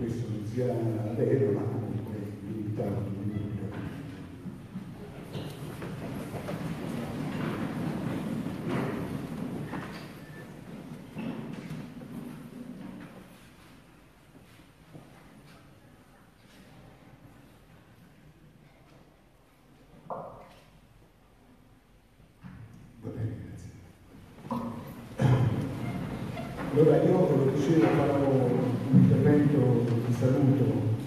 questo non sia vero, ma comunque limitato. Allora io, come dicevo, farò un intervento di saluto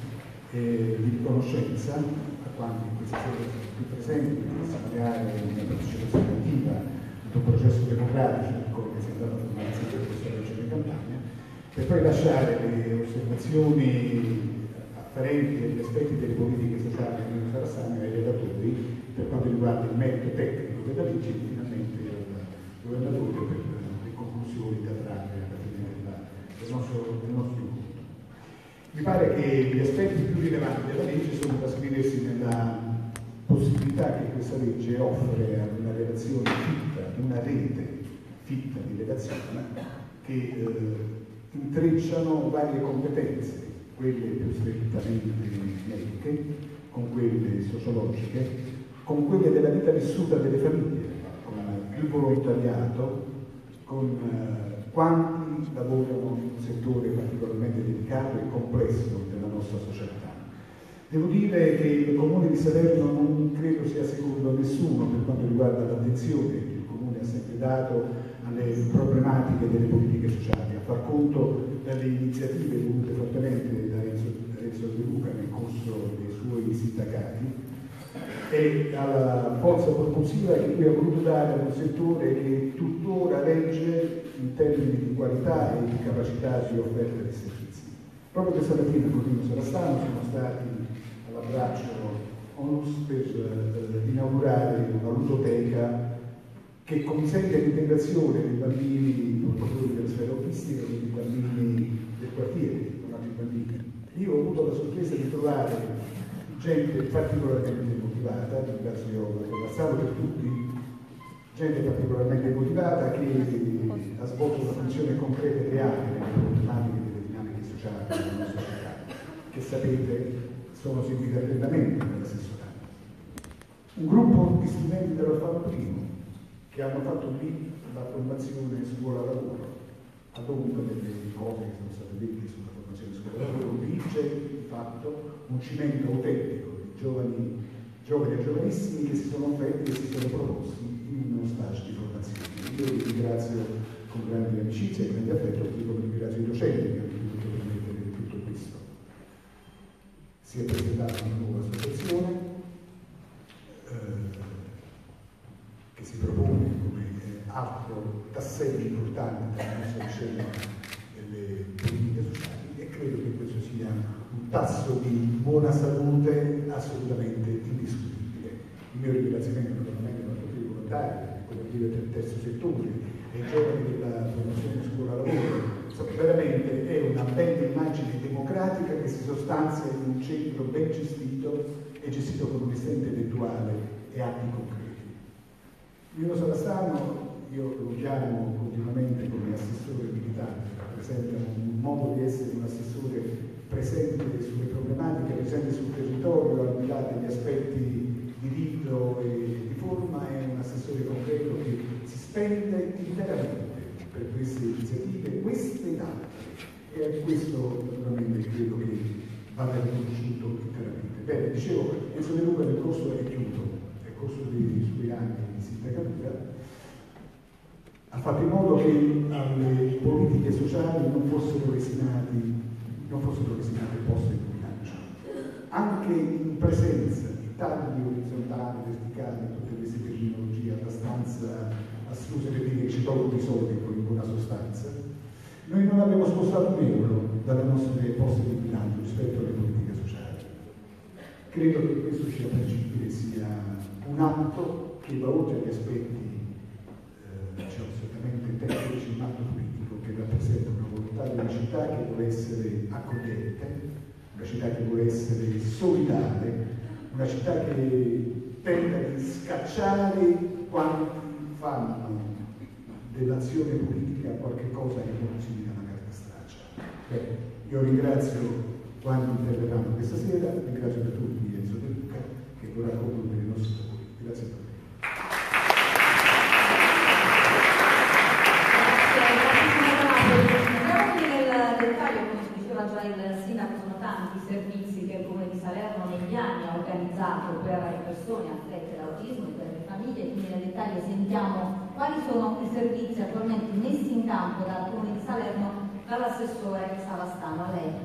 e di riconoscenza a quanti in questa sera sono qui presenti per testimoniare una partecipazione attiva ad un processo democratico come si è andato a formalizzare questa regione di Campania, per poi lasciare le osservazioni afferenti agli aspetti delle politiche sociali di Nino Sarassani ai relatori per quanto riguarda il merito tecnico della legge e finalmente al governatore per le conclusioni da trarre del nostro incontro. Mi pare che gli aspetti più rilevanti della legge sono da scriversi nella possibilità che questa legge offre ad una relazione fitta, una rete fitta di relazioni che intrecciano varie competenze, quelle più strettamente mediche, con quelle sociologiche, con quelle della vita vissuta delle famiglie, con il volontariato, con quanti lavorano in un settore particolarmente delicato e complesso della nostra società. Devo dire che il Comune di Salerno non credo sia secondo nessuno per quanto riguarda l'attenzione che il Comune ha sempre dato alle problematiche delle politiche sociali, a far conto dalle iniziative volute fortemente da Renzo De Luca nel corso dei suoi sindacati e alla forza propulsiva che lui ha voluto dare ad un settore che tuttora regge in termini di qualità e di capacità di offerta di servizi. Proprio questa mattina con Nino Sarastano sono stati all'abbraccio ONUS per inaugurare una ludoteca che consente l'integrazione dei bambini portatori della sfera autistica con i bambini del quartiere, con altri bambini. Io ho avuto la sorpresa di trovare gente particolarmente motivata, ringrazio la Mazzaro per tutti, gente particolarmente motivata che ha svolto una funzione concreta e reale nelle problematiche delle dinamiche sociali della nostra città, che sapete sono seguite attentamente dall'assessorato. Un gruppo di studenti dell'Alfano I che hanno fatto lì la formazione scuola-lavoro, ad onta delle cose che sono state dette sulla formazione scuola-lavoro, dice di fatto un cimento autentico di giovani e giovanissimi che si sono offerti e si sono proposti in uno stage di formazione. Io vi ringrazio con grande amicizia e grande affetto, così come ringrazio i docenti che hanno potuto permettere tutto questo. Si è presentata una nuova associazione che si propone come altro tassello importante della nostra vicenda delle politiche sociali e credo che questo sia un tasso di buona salute assolutamente indiscutibile. Il mio ringraziamento naturalmente ai nostri volontari, alle cooperative del terzo settore, ai giovani della formazione scuola-lavoro. Veramente è una bella immagine democratica che si sostanzia in un centro ben gestito e gestito con onestà intellettuale e atti concreti. Nino Sarastano, io lo chiamo continuamente come assessore militante, rappresenta un modo di essere un assessore presente sulle problematiche, presente sul territorio, al di là degli aspetti di rito e di forma, è un assessore concreto che si spende interamente per queste iniziative, queste ed altre, e a questo naturalmente credo che vada riconosciuto interamente. Bene, dicevo, Enzo De Luca nel corso è chiuso, nel corso dei suoi anni di sindacatura, ha fatto in modo che alle politiche sociali non fossero destinate poste di bilancio. Anche in presenza di tagli orizzontali, verticali, tutte queste terminologie abbastanza astruse per dire che ci tolgono i soldi in buona sostanza, noi non abbiamo spostato un euro dalle nostre poste di bilancio rispetto alle politiche sociali. Credo che questo sia tangibile, sia un atto che va oltre agli aspetti certamente tecnici, un atto politico che rappresenta una volontà di una città che vuole essere accogliente, una città che vuole essere solidale, una città che tenta di scacciare quanti fanno dell'azione politica qualche cosa che non simile a una carta straccia. Io ringrazio quanti interverranno questa sera. Ringrazio per tutti Enzo De Luca, che vorrà concludere i nostri lavori. Grazie a tutti. Il sindaco, sono tanti i servizi che il Comune di Salerno negli anni ha organizzato per le persone affette da autismo e per le famiglie, quindi nel dettaglio sentiamo quali sono i servizi attualmente messi in campo dal Comune di Salerno dall'assessore Savastano. A lei.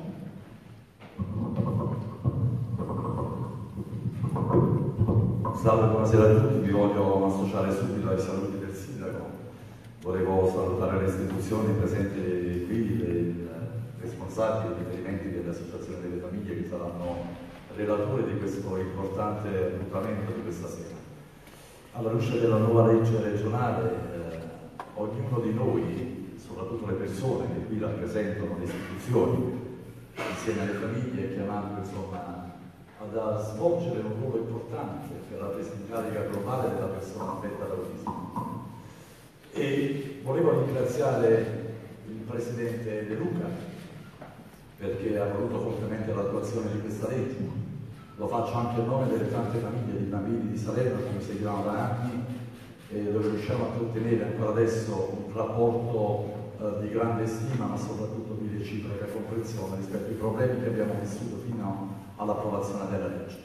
Salve, buonasera a tutti, vi voglio associare subito ai saluti del sindaco. Volevo salutare le istituzioni presenti qui, dei responsabili e riferimenti delle associazioni delle famiglie che saranno relatori di questo importante appuntamento di questa sera. Alla luce della nuova legge regionale, ognuno di noi, soprattutto le persone che qui rappresentano le istituzioni, insieme alle famiglie, è chiamato insomma ad svolgere un ruolo importante per la presa in carica globale della persona affetta da autismo. E volevo ringraziare il Presidente De Luca perché ha voluto fortemente l'attuazione di questa legge. Lo faccio anche a nome delle tante famiglie di bambini di Salerno che mi seguiamo da anni e dove riusciamo a ottenere ancora adesso un rapporto di grande stima, ma soprattutto di reciproca comprensione rispetto ai problemi che abbiamo vissuto fino all'approvazione della legge.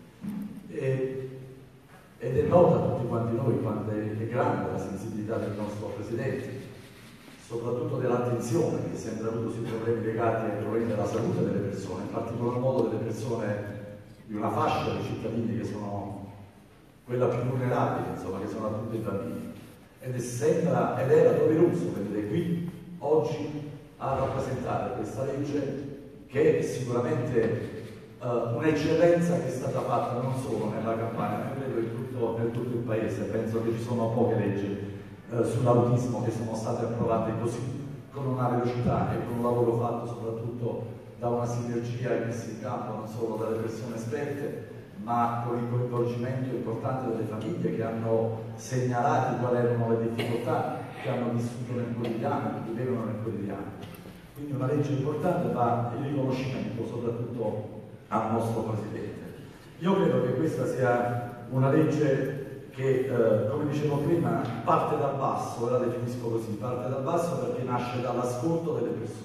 Ed è nota a tutti quanti noi quanto è grande la sensibilità del nostro Presidente, soprattutto dell'attenzione che ha sempre avuto sui problemi legati ai problemi della salute delle persone, in particolar modo delle persone di una fascia di cittadini che sono quella più vulnerabile, insomma, che sono appunto i bambini. Ed era doveroso venire qui oggi a rappresentare questa legge che è sicuramente un'eccellenza che è stata fatta non solo nella Campania, ma credo nel tutto il Paese. Penso che ci sono poche leggi sull'autismo che sono state approvate così, con una velocità e con un lavoro fatto soprattutto da una sinergia messa in campo non solo dalle persone esperte, ma con il coinvolgimento importante delle famiglie che hanno segnalato quali erano le difficoltà che hanno vissuto nel quotidiano, che vivevano nel quotidiano. Quindi una legge importante, ma il riconoscimento soprattutto al nostro Presidente. Io credo che questa sia una legge che, come dicevo prima, parte dal basso, e la definisco così, parte dal basso perché nasce dall'ascolto delle persone.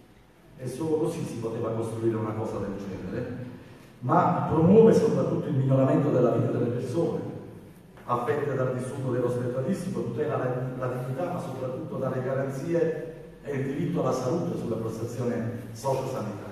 E solo così si poteva costruire una cosa del genere, ma promuove soprattutto il miglioramento della vita delle persone affette dal disturbo dello spettro autistico, tutela la dignità, ma soprattutto dalle garanzie e il diritto alla salute sulla prestazione sociosanitaria.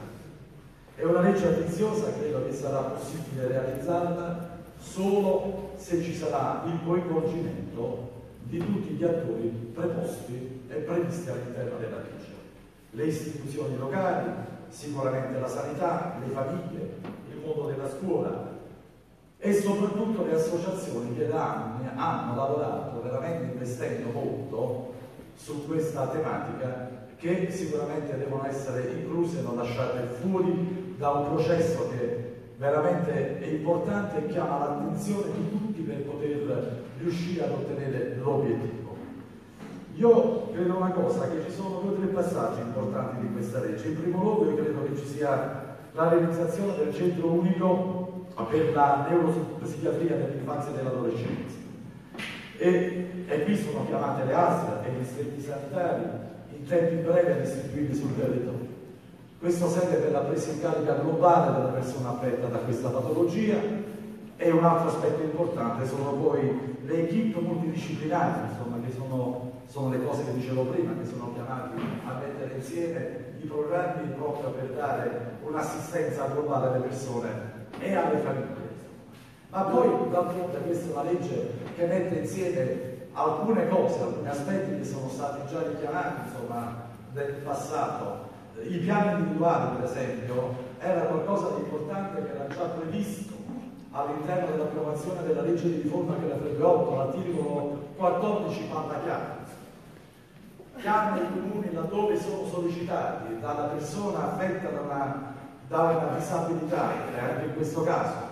È una legge ambiziosa, credo che sarà possibile realizzarla solo se ci sarà il coinvolgimento di tutti gli attori preposti e previsti all'interno della legge. Le istituzioni locali, sicuramente la sanità, le famiglie, il mondo della scuola e soprattutto le associazioni che da anni hanno lavorato veramente investendo molto su questa tematica, che sicuramente devono essere incluse e non lasciate fuori da un processo che veramente è importante e chiama l'attenzione di tutti per poter riuscire ad ottenere l'obiettivo. Io credo una cosa, che ci sono 2 o 3 passaggi importanti di questa legge. In primo luogo io credo che ci sia la realizzazione del centro unico per la neuropsichiatria dell'infanzia e dell'adolescenza. E qui sono chiamate le ASL e gli distretti sanitari in tempi brevi ad istituirli sul territorio. Questo serve per la presa in carica globale della persona affetta da questa patologia. E un altro aspetto importante sono poi le equip multidisciplinari, insomma, che sono le cose che dicevo prima, che sono chiamati a mettere insieme i programmi proprio per dare un'assistenza globale alle persone e alle famiglie. Ma poi, d'altronde, questa è una legge che mette insieme alcune cose, alcuni aspetti che sono stati già richiamati, insomma, nel passato. I piani individuali, per esempio, era qualcosa di importante che era già previsto all'interno dell'approvazione della legge di riforma che era 38, l'articolo 14 parla chiama i comuni laddove sono sollecitati dalla persona affetta da una disabilità, e anche in questo caso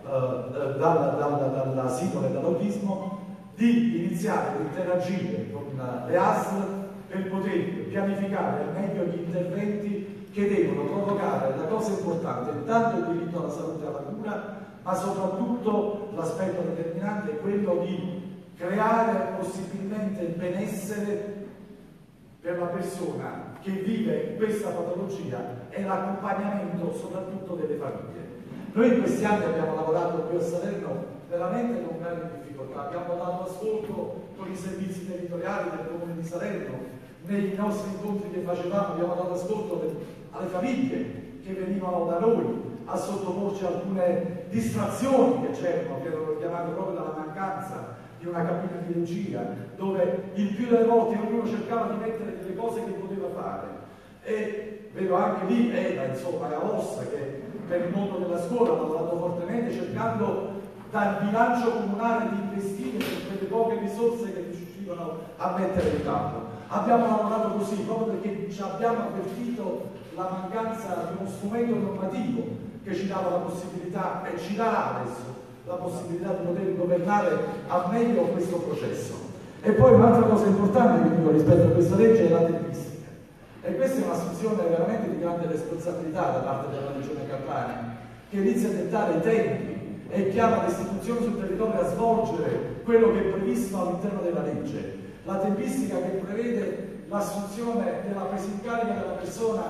dalla sindrome e dall'autismo, di iniziare ad interagire con le ASL per poter pianificare al meglio gli interventi che devono provocare la cosa importante, intanto il diritto alla salute e alla cura, ma soprattutto l'aspetto determinante è quello di creare possibilmente il benessere per la persona che vive questa patologia e l'accompagnamento soprattutto delle famiglie. Noi in questi anni abbiamo lavorato qui a Salerno veramente con grandi difficoltà, abbiamo dato ascolto con i servizi territoriali del Comune di Salerno, nei nostri incontri che facevamo abbiamo dato ascolto alle famiglie che venivano da noi a sottoporci alcune distrazioni che c'erano, che erano chiamate proprio dalla mancanza di una cabina di regia, dove il più delle volte ognuno cercava di mettere delle cose che poteva fare. E vedo anche lì insomma, la Ossa che per il mondo della scuola ha lavorato fortemente cercando dal bilancio comunale di investire per quelle poche risorse che riuscivano a mettere in campo. Abbiamo lavorato così proprio perché ci abbiamo avvertito la mancanza di uno strumento normativo che ci dava la possibilità e ci darà adesso la possibilità di poter governare al meglio questo processo. E poi un'altra cosa importante che dico rispetto a questa legge è la tempistica. E questa è un'assunzione veramente di grande responsabilità da parte della Regione Campania, che inizia a dettare i tempi e chiama le istituzioni sul territorio a svolgere quello che è previsto all'interno della legge. La tempistica che prevede l'assunzione della presa in carica della persona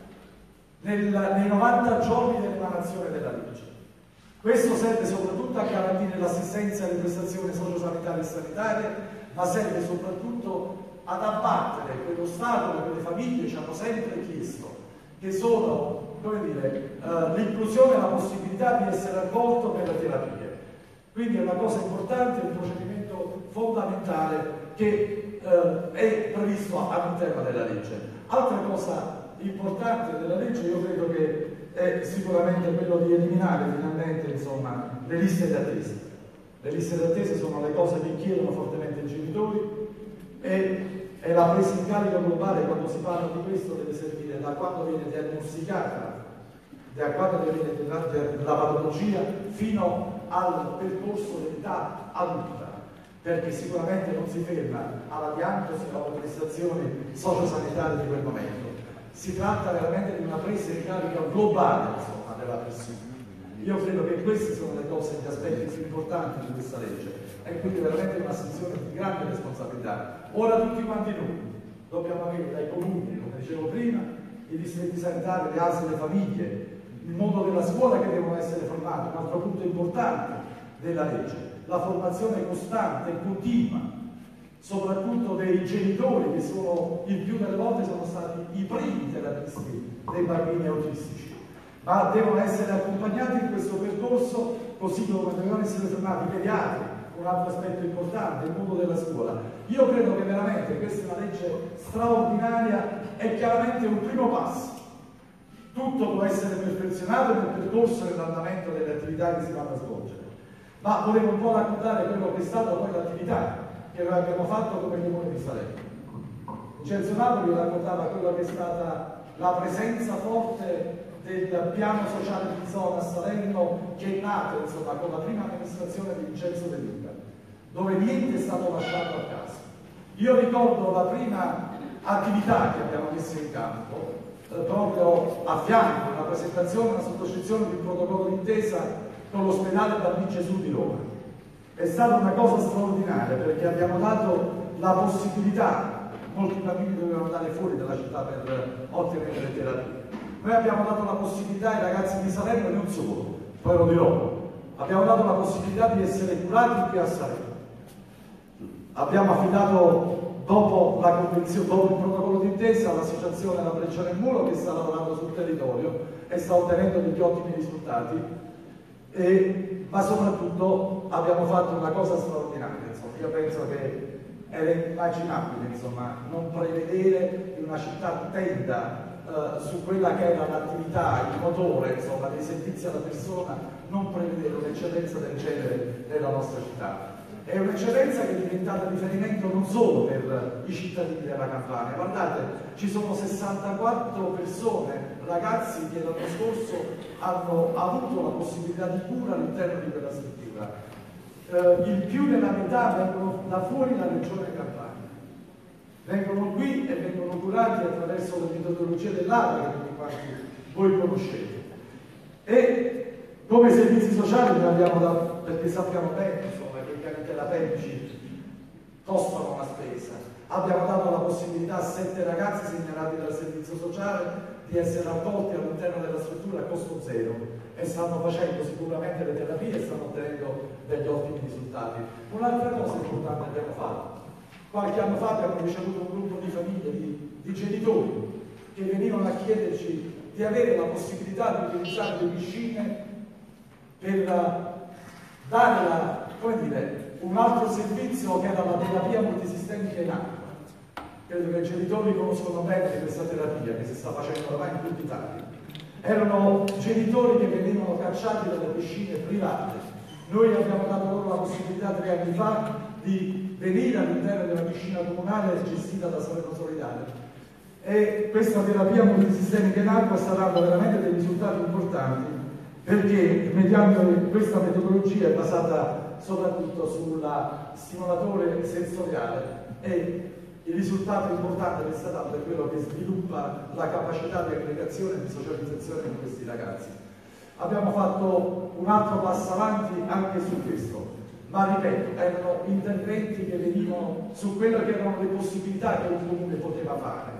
nei 90 giorni dell'emanazione della legge. Questo serve soprattutto a garantire l'assistenza alle prestazioni sociosanitarie e sanitarie, ma serve soprattutto ad abbattere quello stato che le famiglie ci hanno sempre chiesto, che sono, come dire, l'inclusione e la possibilità di essere accolto per le terapie. Quindi è una cosa importante, un procedimento fondamentale che è previsto all'interno della legge. Altra cosa importante della legge io credo che è sicuramente quello di eliminare finalmente insomma, le liste d'attesa. Le liste d'attesa sono le cose che chiedono fortemente i genitori e la presa in carico globale, quando si parla di questo, deve servire da quando viene diagnosticata, da quando viene la patologia fino al percorso dell'età adulta, perché sicuramente non si ferma alla diagnosi o alle prestazioni sociosanitarie di quel momento. Si tratta veramente di una presa in carico globale insomma, della persona. Io credo che queste sono le cose, gli aspetti più importanti di questa legge e quindi veramente una sensazione di grande responsabilità. Ora tutti quanti noi dobbiamo avere dai comuni, come dicevo prima, i distretti sanitari, le ASL, le famiglie, il mondo della scuola che devono essere formati, un altro punto importante della legge, la formazione costante e continua, soprattutto dei genitori che sono il più delle volte sono stati i primi terapisti dei bambini autistici, ma devono essere accompagnati in questo percorso così come devono essere formati i pediatri, un altro aspetto importante, il mondo della scuola. Io credo che veramente questa è una legge straordinaria e chiaramente un primo passo. Tutto può essere perfezionato nel percorso e nell'andamento delle attività che si vanno a svolgere, ma volevo un po' raccontare quello che è stata poi l'attività che noi abbiamo fatto come Comune di Salerno. Vincenzo Napoli raccontava quello che è stata la presenza forte del piano sociale di zona a Salerno, che è nato insomma con la prima amministrazione di Vincenzo De Luca, dove niente è stato lasciato a caso. Io ricordo la prima attività che abbiamo messo in campo proprio a fianco, una presentazione, una sottoscrizione di un protocollo d'intesa con l'ospedale Bambini Gesù di Roma. È stata una cosa straordinaria perché abbiamo dato la possibilità, molti bambini dovevano andare fuori dalla città per ottenere le terapie. Noi abbiamo dato la possibilità ai ragazzi di Salerno e non solo, poi lo dirò, abbiamo dato la possibilità di essere curati qui a Salerno. Abbiamo affidato dopo la convenzione, dopo il protocollo d'intesa, all'associazione La Breccia nel Muro che sta lavorando sul territorio e sta ottenendo degli ottimi risultati, ma soprattutto abbiamo fatto una cosa straordinaria. Insomma, io penso che era immaginabile insomma, non prevedere in una città tenda su quella che era l'attività, il motore insomma, dei servizi alla persona, non prevedere un'eccellenza del genere nella nostra città. È un'eccellenza che è diventata riferimento non solo per i cittadini della Campania. Guardate, ci sono 64 persone, ragazzi che l'anno scorso hanno avuto la possibilità di cura all'interno di quella struttura. Il più della metà vengono da fuori dalla regione Campania. Vengono qui e vengono curati attraverso le metodologie dell'ARA, che quanti voi conoscete. E come servizi sociali ne abbiamo perché sappiamo bene insomma, che i piani terapeutici costano una spesa. Abbiamo dato la possibilità a 7 ragazzi segnalati dal servizio sociale di essere accolti all'interno della struttura a costo zero e stanno facendo sicuramente le terapie e stanno ottenendo degli ottimi risultati. Un'altra cosa importante abbiamo fatto. Qualche anno fa abbiamo ricevuto un gruppo di famiglie, di genitori che venivano a chiederci di avere la possibilità di utilizzare le piscine per dare un altro servizio che era la terapia multisistemica in acqua. Credo che i genitori conoscono bene questa terapia che si sta facendo ormai in tutta Italia. Erano genitori che venivano cacciati dalle piscine private. Noi abbiamo dato loro la possibilità 3 anni fa di venire all'interno della piscina comunale gestita da Salerno Solidale. E questa terapia multisistemica in acqua sta dando veramente dei risultati importanti perché mediante questa metodologia è basata soprattutto sulla stimolatore sensoriale e il risultato importante che sta dando è quello che sviluppa la capacità di aggregazione e di socializzazione di questi ragazzi. Abbiamo fatto un altro passo avanti anche su questo, ma ripeto, erano interventi che venivano su quelle che erano le possibilità che un comune poteva fare.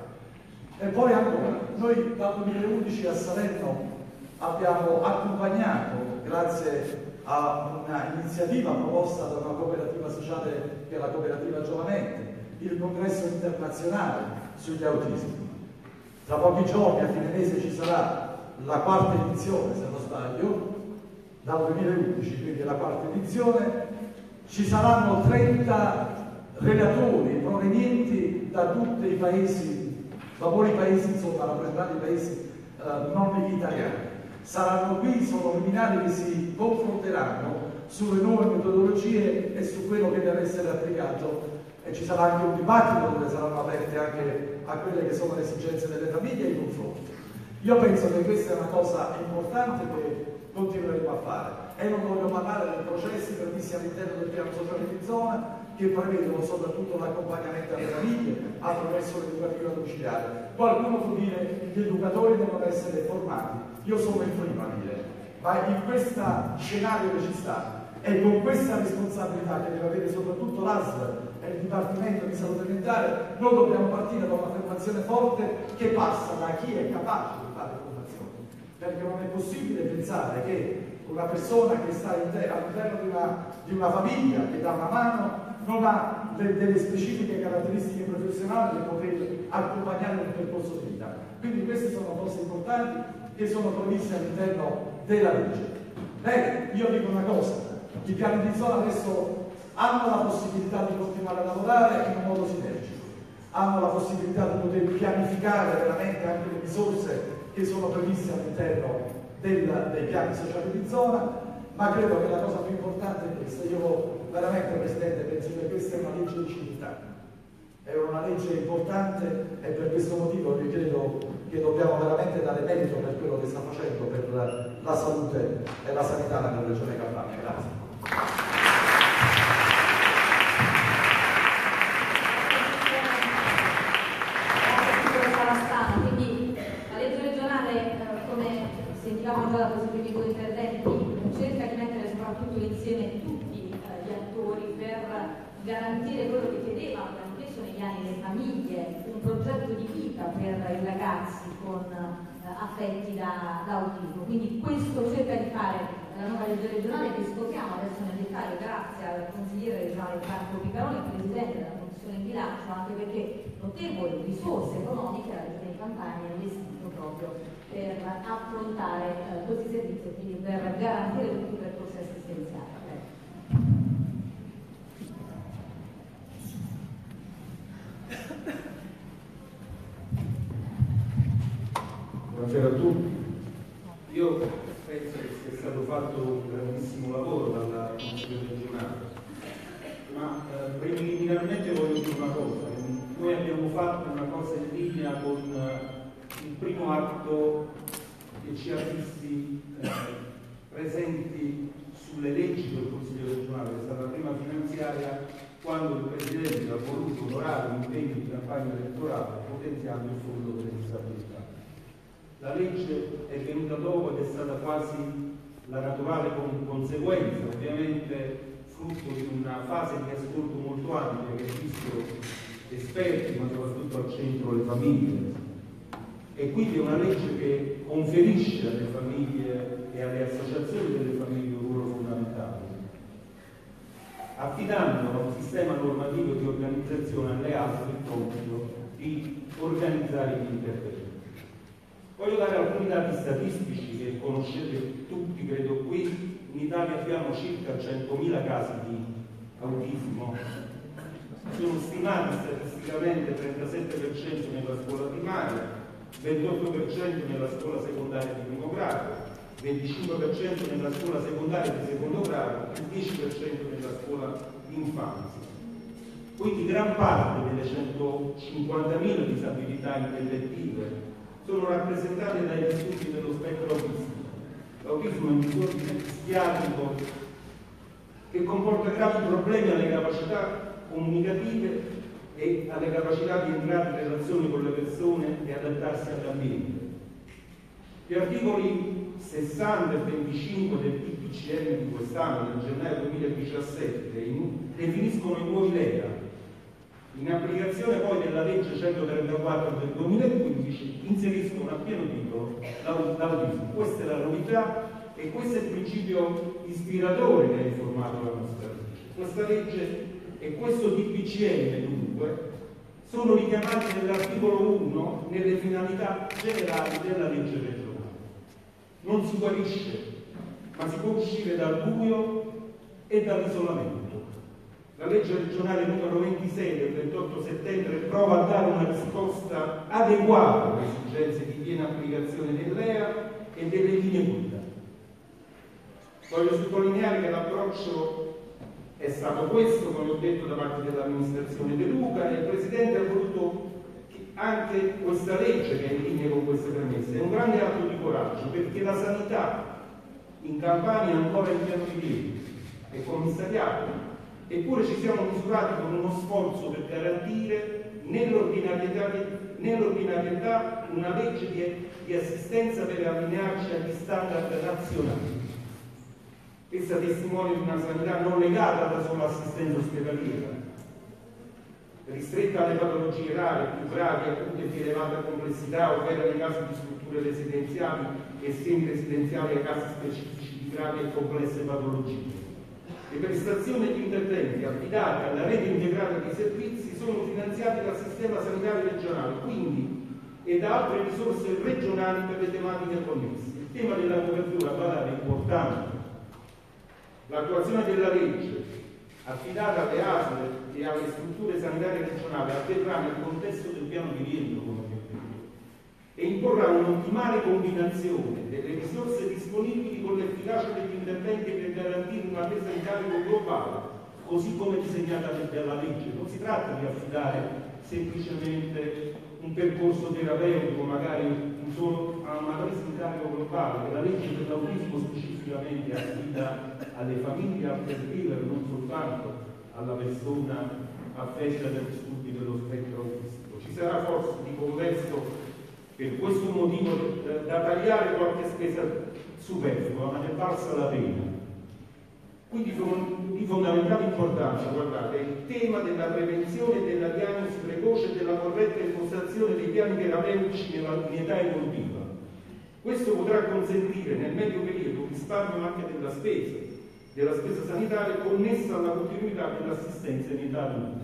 E poi ancora, noi dal 2011 a Salerno abbiamo accompagnato, grazie a un'iniziativa proposta da una cooperativa sociale che è la Cooperativa Giovamente, il congresso internazionale sugli autismi. Tra pochi giorni, a fine mese, ci sarà la 4ª edizione, se non sbaglio, dal 2011, quindi la 4ª edizione. Ci saranno 30 relatori provenienti da tutti i paesi, valori paesi, insomma, rappresentanti di paesi non italiani. Saranno qui, sono luminari che si confronteranno sulle nuove metodologie e su quello che deve essere applicato. E ci sarà anche un dibattito dove saranno aperte anche a quelle che sono le esigenze delle famiglie e i confronti. Io penso che questa è una cosa importante che continueremo a fare e non voglio parlare dei processi previsti all'interno del piano sociale di zona che prevedono soprattutto l'accompagnamento alle famiglie attraverso l'educativa domiciliare. Qualcuno può dire che gli educatori devono essere formati, io sono il primo a dire, ma in questo scenario che ci sta e con questa responsabilità che deve avere soprattutto l'ASL e il Dipartimento di Salute Mentale, noi dobbiamo partire da una formazione forte che passa da chi è capace di fare formazione, perché non è possibile pensare che una persona che sta all'interno di una famiglia che dà una mano non ha delle specifiche caratteristiche professionali per poter accompagnare nel percorso di vita. Quindi queste sono cose importanti che sono previste all'interno della legge. Bene, io dico una cosa, i piani di zona adesso hanno la possibilità di continuare a lavorare in un modo sinergico, hanno la possibilità di poter pianificare veramente anche le risorse che sono previste all'interno dei piani sociali di zona, ma credo che la cosa più importante è questa. Io veramente, Presidente, penso che questa è una legge di civiltà, è una legge importante e per questo motivo io credo che dobbiamo veramente dare merito per quello che sta facendo per la salute e la sanità nella regione Campania. Grazie. Quindi la legge regionale, come sentivamo già da questi primi 2 interventi, cerca di mettere soprattutto insieme tutti gli attori per garantire quello che chiedevano, che hanno chiesto negli anni le famiglie, un progetto di vita per i ragazzi con affetti da autismo. Quindi questo cerca di fare la nuova legge regionale che scopriamo adesso nel dettaglio grazie al consigliere regionale Franco Picaroni, presidente della Commissione Bilancio, anche perché notevoli risorse economiche la regione Campania ha investito proprio per affrontare questi servizi e quindi per garantire tutti i percorsi assistenziali. Buonasera a tutti. Io penso che sia stato fatto un grandissimo lavoro dalla Commissione regionale, ma preliminarmente voglio dire una cosa. Noi abbiamo fatto una cosa in linea con il primo atto che ci ha visti presenti sulle leggi del Consiglio regionale, che è stata la prima finanziaria, quando il Presidente ha voluto onorare un impegno di campagna elettorale potenziando il fondo delle disabilità. la legge è venuta dopo ed è stata quasi la naturale conseguenza, ovviamente frutto di una fase di ascolto molto ampia che ha visto esperti, ma soprattutto al centro le famiglie. E quindi è una legge che conferisce alle famiglie e alle associazioni delle famiglie un ruolo fondamentale, affidando a un sistema normativo di organizzazione alle altre il compito di organizzare gli interventi. Voglio dare alcuni dati statistici che conoscete tutti, credo qui. In Italia abbiamo circa 100.000 casi di autismo. Sono stimati statisticamente 37% nella scuola primaria, 28% nella scuola secondaria di primo grado, 25% nella scuola secondaria di secondo grado e 10% nella scuola infanzia. Quindi gran parte delle 150.000 disabilità intellettive sono rappresentate dai disturbi dello spettro autistico. L'autismo è un disordine psichiatrico che comporta gravi problemi alle capacità comunicative e alle capacità di entrare in relazione con le persone e adattarsi all'ambiente. Gli articoli 60 e 25 del DPCM di quest'anno, nel gennaio 2017, definiscono i nuovi LEA. In applicazione poi della legge 134 del 2015 inseriscono a pieno titolo l'autismo. Questa è la novità e questo è il principio ispiratore che ha informato la nostra legge. Questa legge e questo DPCM dunque sono richiamati nell'articolo 1 nelle finalità generali della legge regionale. Non si guarisce, ma si può uscire dal buio e dall'isolamento. La legge regionale numero 26 del 28 settembre prova a dare una risposta adeguata alle esigenze di piena applicazione dell'EA e delle linee guida. Voglio sottolineare che l'approccio è stato questo, come ho detto, da parte dell'amministrazione De Luca, e il Presidente ha voluto anche questa legge, che è in linea con queste premesse. È un grande atto di coraggio, perché la sanità in Campania è ancora in piano di piedi, è commissariata. Eppure ci siamo misurati con uno sforzo per garantire nell'ordinarietà una legge di assistenza per allinearci agli standard nazionali. Essa testimonia di una sanità non legata alla sola assistenza ospedaliera, ristretta alle patologie rare, più gravi, acute e di elevata complessità, ovvero nei casi di strutture residenziali e semi-residenziali a casi specifici di gravi e complesse patologie. Le prestazioni e gli interventi affidati alla rete integrata dei servizi sono finanziati dal sistema sanitario regionale, quindi e da altre risorse regionali per le tematiche connesse. Il tema della copertura è importante. L'attuazione della legge affidata alle ASL e alle strutture sanitarie regionali avverrà nel contesto del piano di rientro, come abbiamo detto, e imporrà un'ottimale combinazione delle risorse disponibili con l'efficacia degli interventi per garantire una presa in carico globale, così come disegnata dalla legge. Non si tratta di affidare semplicemente un percorso terapeutico, magari a una presa in carico globale, che la legge dell'autismo specificamente affida alle famiglie a caregiver, non soltanto alla persona affetta da disturbi dello spettro autistico. Ci sarà forse di converso per questo motivo da tagliare qualche spesa superflua, ma ne valsa la pena. Quindi di fondamentale importanza, guardate, è il tema della prevenzione e della diagnosi precoce e della corretta impostazione dei piani terapeutici in età evolutiva. Questo potrà consentire nel medio periodo un risparmio anche della spesa sanitaria connessa alla continuità dell'assistenza in età adulta.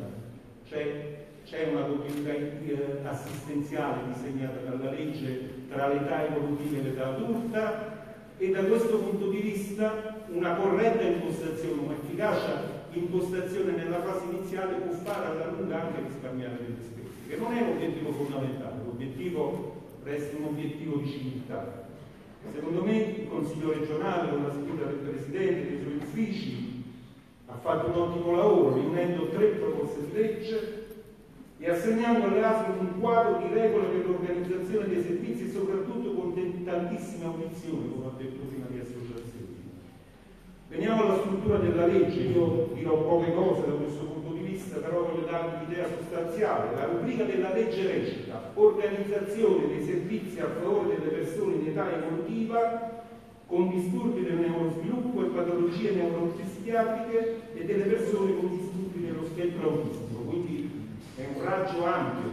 C'è una continuità assistenziale disegnata dalla legge tra l'età evolutiva e l'età adulta, e da questo punto di vista una corretta impostazione, un'efficace impostazione nella fase iniziale può fare alla lunga anche risparmiare delle spese, che non è un obiettivo fondamentale, l'obiettivo resta un obiettivo di civiltà. Secondo me il Consiglio regionale, con la spinta del Presidente e dei suoi uffici, ha fatto un ottimo lavoro riunendo 3 proposte di legge e assegnando alle ASL un quadro di regole per l'organizzazione dei servizi e soprattutto con tantissime audizioni, come ho detto prima, di associazioni. Veniamo alla struttura della legge. Io dirò poche cose da questo punto di vista, vista però voglio darvi l'idea sostanziale. La rubrica della legge recita: organizzazione dei servizi a favore delle persone in età evolutiva con disturbi del neurosviluppo e patologie neuropsichiatriche e delle persone con disturbi dello spettro autistico. Quindi è un raggio ampio.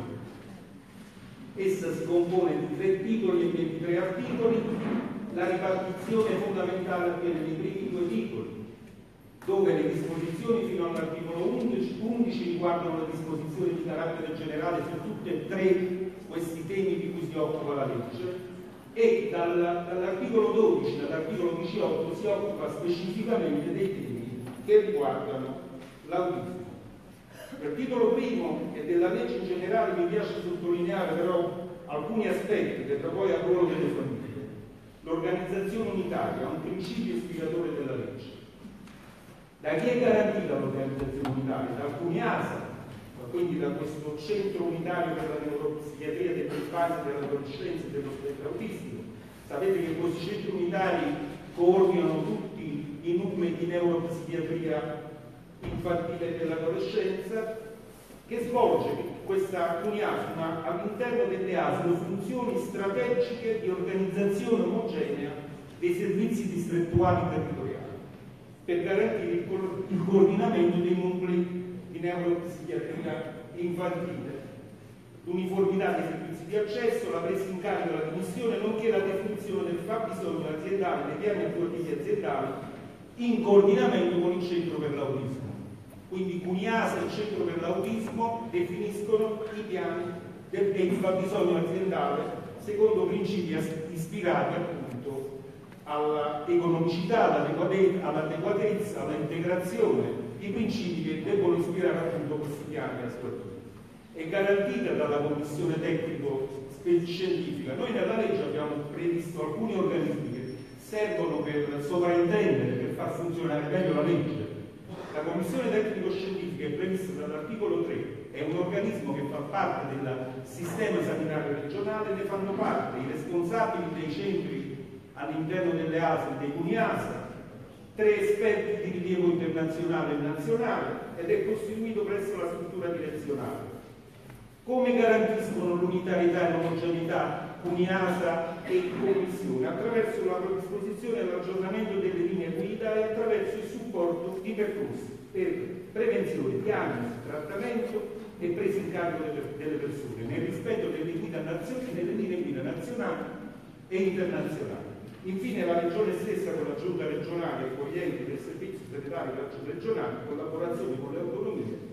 Essa si compone di 3 titoli e 23 articoli. La ripartizione fondamentale avviene nei primi 2 titoli, dove le disposizioni fino all'articolo 11 riguardano le disposizioni di carattere generale su tutti e 3 questi temi di cui si occupa la legge, e dall'articolo 12 all'articolo 18 si occupa specificamente dei temi che riguardano l'autismo. Per titolo primo e della legge in generale mi piace sottolineare però alcuni aspetti che poi al ruolo delle famiglie. L'organizzazione unitaria è un principio ispiratore della legge. Da chi è garantita l'organizzazione unitaria? Da alcuni ASA, quindi da questo centro unitario per la neuropsichiatria dell'infanzia, dell'adolescenza e dello spettro autistico. Sapete che questi centri unitari coordinano tutti i nuclei di neuropsichiatria infantile e dell'adolescenza, che svolge questa UNIASMA all'interno delle ASL funzioni strategiche di organizzazione omogenea dei servizi distrettuali territoriali per garantire il coordinamento dei nuclei di neuropsichiatria infantile, l'uniformità dei servizi di accesso, la presa in carico della dimissione, nonché la definizione del fabbisogno aziendale, dei piani attuativi aziendali in coordinamento con il Centro per l'Autismo. Quindi CUNIASA e il Centro per l'Autismo definiscono i piani del fabbisogno aziendale secondo principi ispirati appunto all'economicità, all'adeguatezza, all'integrazione, i principi che debbono ispirare appunto questi piani attuativi. È garantita dalla commissione tecnico-scientifica. Noi nella legge abbiamo previsto alcuni organismi che servono per sovrintendere, per far funzionare meglio la legge. La commissione tecnico-scientifica è prevista dall'articolo 3, è un organismo che fa parte del sistema sanitario regionale, ne fanno parte i responsabili dei centri all'interno delle ASL, dei CUNIASA, 3 esperti di rilievo internazionale e nazionale ed è costituito presso la struttura direzionale. Come garantiscono l'unitarietà e l'omogeneità CUNIASA e Commissione? Attraverso la predisposizione e l'aggiornamento delle linee guida e attraverso il supporto di percorsi per prevenzione, diagnosi, trattamento e presa in carico delle persone, nel rispetto delle linee guida nazionali e internazionali. Infine la Regione stessa con la Giunta regionale e con gli enti del Servizio sanitario regionale, in collaborazione con le autonomie,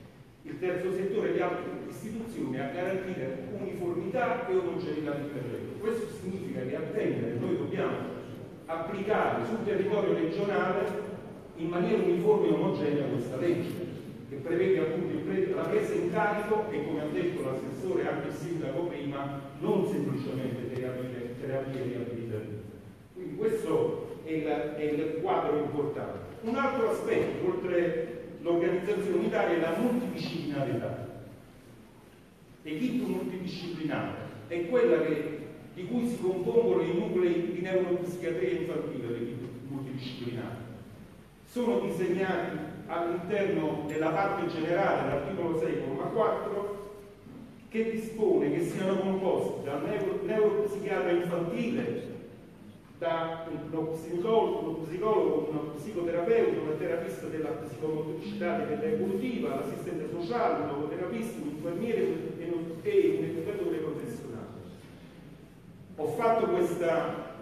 il terzo settore e le altre istituzioni a garantire uniformità e omogeneità di intervento. Questo significa che a termine noi dobbiamo applicare sul territorio regionale in maniera uniforme e omogenea questa legge, che prevede appunto la presa in carico e, come ha detto l'assessore e anche il sindaco prima, non semplicemente terapie riabilitative. Quindi questo è il quadro importante. Un altro aspetto, oltre l'organizzazione unitaria, è la multidisciplinarietà. L'equipe multidisciplinare è quella di cui si compongono i nuclei di neuropsichiatria infantile, l'equipe multidisciplinare. Sono disegnati all'interno della parte generale dell'articolo 6,4 che dispone che siano composti da neuropsichiatra infantile, da uno psicologo, uno psicoterapeuta, una terapista della psicomotricità e dell'evolutiva, l'assistente sociale, un logoterapista, un infermiere e un educatore professionale. Ho fatto questa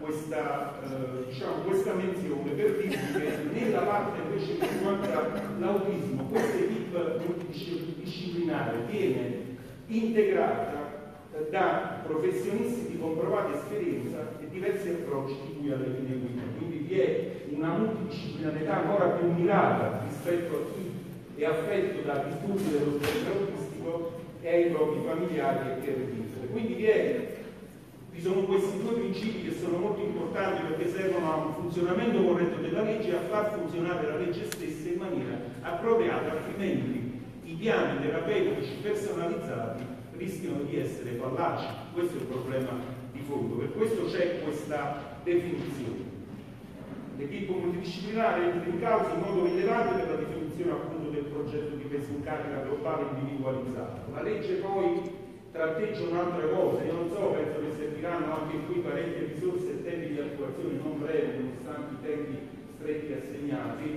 menzione per dirvi che nella parte invece che riguarda l'autismo, questa equipe multidisciplinare viene integrata da professionisti di comprovata esperienza e diversi approcci di cui alle linee guida. Quindi vi è una multidisciplinarietà ancora più mirata rispetto a chi è affetto da disturbi dello spettro autistico e ai propri familiari e caregiver. Quindi vi sono questi 2 principi che sono molto importanti perché servono a un funzionamento corretto della legge e a far funzionare la legge stessa in maniera appropriata, altrimenti i piani terapeutici personalizzati rischiano di essere fallaci. Questo è il problema di fondo, per questo c'è questa definizione. L'equipo multidisciplinare entra in causa in modo rilevante per la definizione appunto del progetto di presa in carica globale individualizzato. La legge poi tratteggia un'altra cosa, io non so, penso che serviranno anche qui parecchie risorse e tempi di attuazione non brevi, nonostante i tempi stretti assegnati,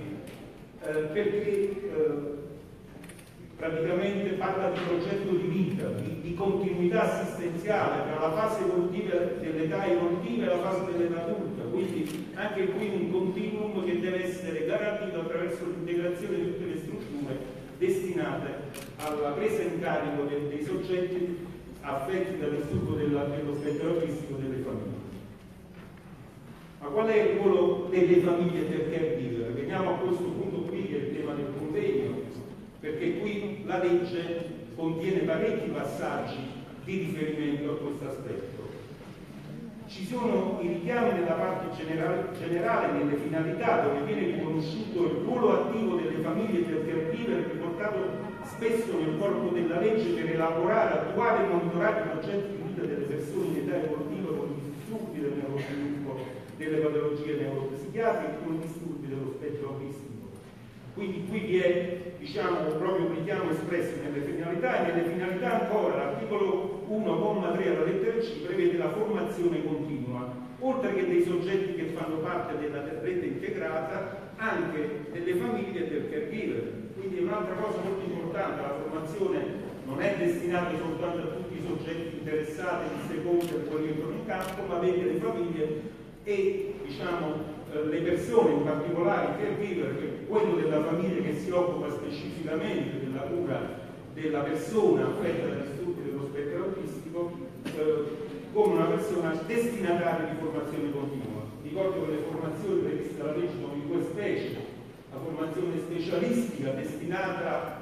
perché praticamente parla di progetto di vita, di continuità assistenziale tra la fase evolutiva dell'età evolutiva e la fase dell'età adulta, quindi anche qui un continuum che deve essere garantito attraverso l'integrazione di tutte le strutture destinate alla presa in carico dei soggetti affetti dal disturbo dello spettro autistico delle famiglie. Ma qual è il ruolo delle famiglie del caregiver? Veniamo a questo punto qui, che è il tema del convegno, perché qui la legge contiene parecchi passaggi di riferimento a questo aspetto. Ci sono i richiami nella parte generale nelle finalità, dove viene riconosciuto il ruolo attivo delle famiglie del caregiver, riportato spesso nel corpo della legge, per elaborare, attuare e monitorare i progetti di vita delle persone in età evolutiva con i disturbi del neurosviluppo, delle patologie neuropsichiatriche, con i disturbi dello spettro autistico. Quindi qui vi è, diciamo, proprio un richiamo espresso nelle finalità, e nelle finalità ancora l'articolo 1,3 alla lettera C prevede la formazione continua, oltre che dei soggetti che fanno parte della rete integrata, anche delle famiglie e del caregiver. Quindi è un'altra cosa molto importante, la formazione non è destinata soltanto a tutti i soggetti interessati, in secondo a quelli che entrano in campo, ma vede le famiglie e, diciamo, le persone, in particolare il caregiver, che è quello della famiglia che si occupa specificamente della cura della persona affetta da disturbi dello spettro autistico, come una persona destinataria di formazione continua. Ricordo che le formazioni previste dalla legge sono di due specie: la formazione specialistica destinata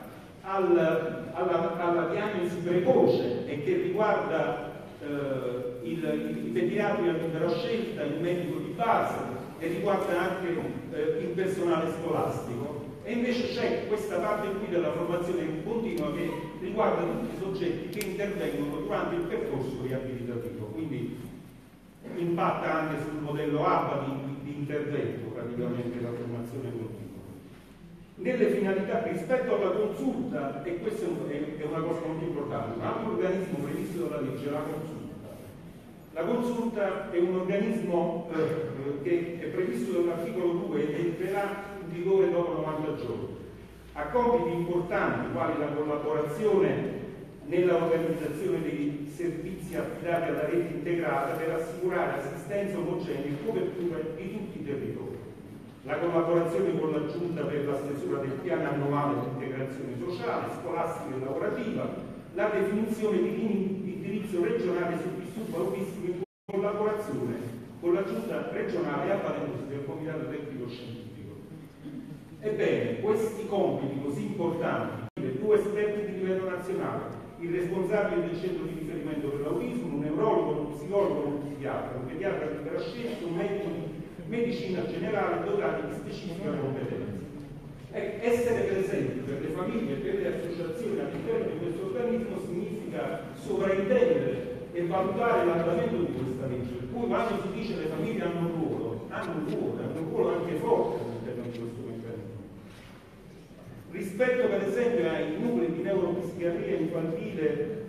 alla diagnosi precoce e che riguarda il pediatra a libera scelta, il medico di base, e riguarda anche il personale scolastico, e invece c'è questa parte qui della formazione continua che riguarda tutti i soggetti che intervengono durante il percorso riabilitativo, quindi impatta anche sul modello ABA di intervento, praticamente la formazione continua. Nelle finalità rispetto alla consulta, e questa è una cosa molto importante, un altro organismo previsto dalla legge è la consulta. La consulta è un organismo che è previsto dall'articolo 2 ed entrerà in vigore dopo 90 giorni. Ha compiti importanti quali la collaborazione nella organizzazione dei servizi affidati alla rete integrata per assicurare assistenza omogenea e copertura di tutti i territori. La collaborazione con la Giunta per la stesura del piano annuale di integrazione sociale, scolastica e lavorativa, la definizione di linee di indirizzo regionale sul disturbo autistico in collaborazione con la Giunta regionale avvalendosi del Comitato Tecnico Scientifico. Ebbene, questi compiti così importanti, due esperti di livello nazionale, il responsabile del centro di riferimento per l'autismo, un neurologo, uno psicologo, un psichiatra, un pediatra di libera scelta, un medico di medicina generale dotati di specifica competenza. Essere presenti per le famiglie e per le associazioni all'interno di questo organismo significa sovraintendere e valutare l'andamento di questa legge, per cui quando si dice che le famiglie hanno un ruolo anche forte all'interno di questo meccanismo. Rispetto per esempio ai nuclei di neuropsichiatria infantile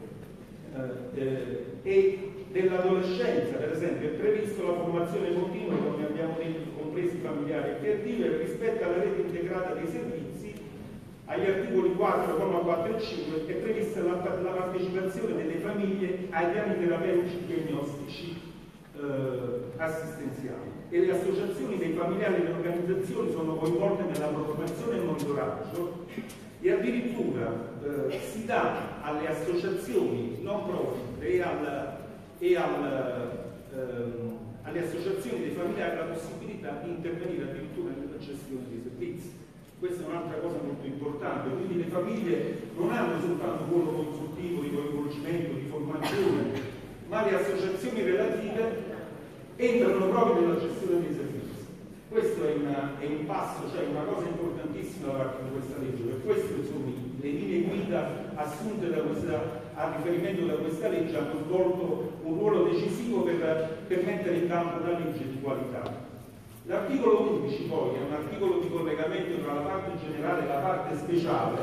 e dell'adolescenza, per esempio, è previsto la formazione continua, come abbiamo detto, compresi familiari e caregiver, rispetto alla rete integrata dei servizi. Agli articoli 4, 4 e 5 è prevista la partecipazione delle famiglie ai piani terapeutici diagnostici assistenziali, e le associazioni dei familiari e delle organizzazioni sono coinvolte nella programmazione e il monitoraggio, e addirittura si dà alle associazioni non profit e alle associazioni dei familiari la possibilità di intervenire addirittura nella gestione dei servizi. Questa è un'altra cosa molto importante, quindi le famiglie non hanno soltanto un ruolo consultivo, di coinvolgimento, di formazione, ma le associazioni relative entrano proprio nella gestione dei servizi. Questo è un passo, cioè una cosa importantissima da parte di questa legge, per questo insomma, le linee guida assunte a riferimento da questa legge hanno svolto un ruolo decisivo per mettere in campo una legge di qualità. L'articolo 11 poi è un articolo di collegamento tra la parte generale e la parte speciale,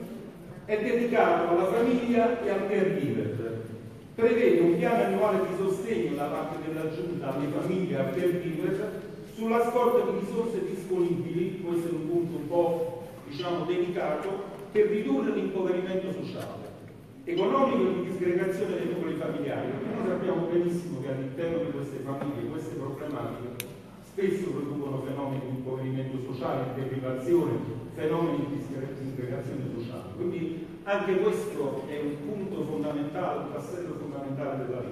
è dedicato alla famiglia e al caregiver. Prevede un piano annuale di sostegno da parte della Giunta alle famiglie e al caregiver sulla scorta di risorse disponibili, questo è un punto un po' delicato, per ridurre l'impoverimento sociale, economico e di disgregazione dei nuclei familiari, perché noi sappiamo benissimo che all'interno di queste famiglie queste problematiche spesso producono fenomeni di impoverimento sociale, di deprivazione, fenomeni di disgregazione sociale. Quindi anche questo è un punto fondamentale, un tassello fondamentale della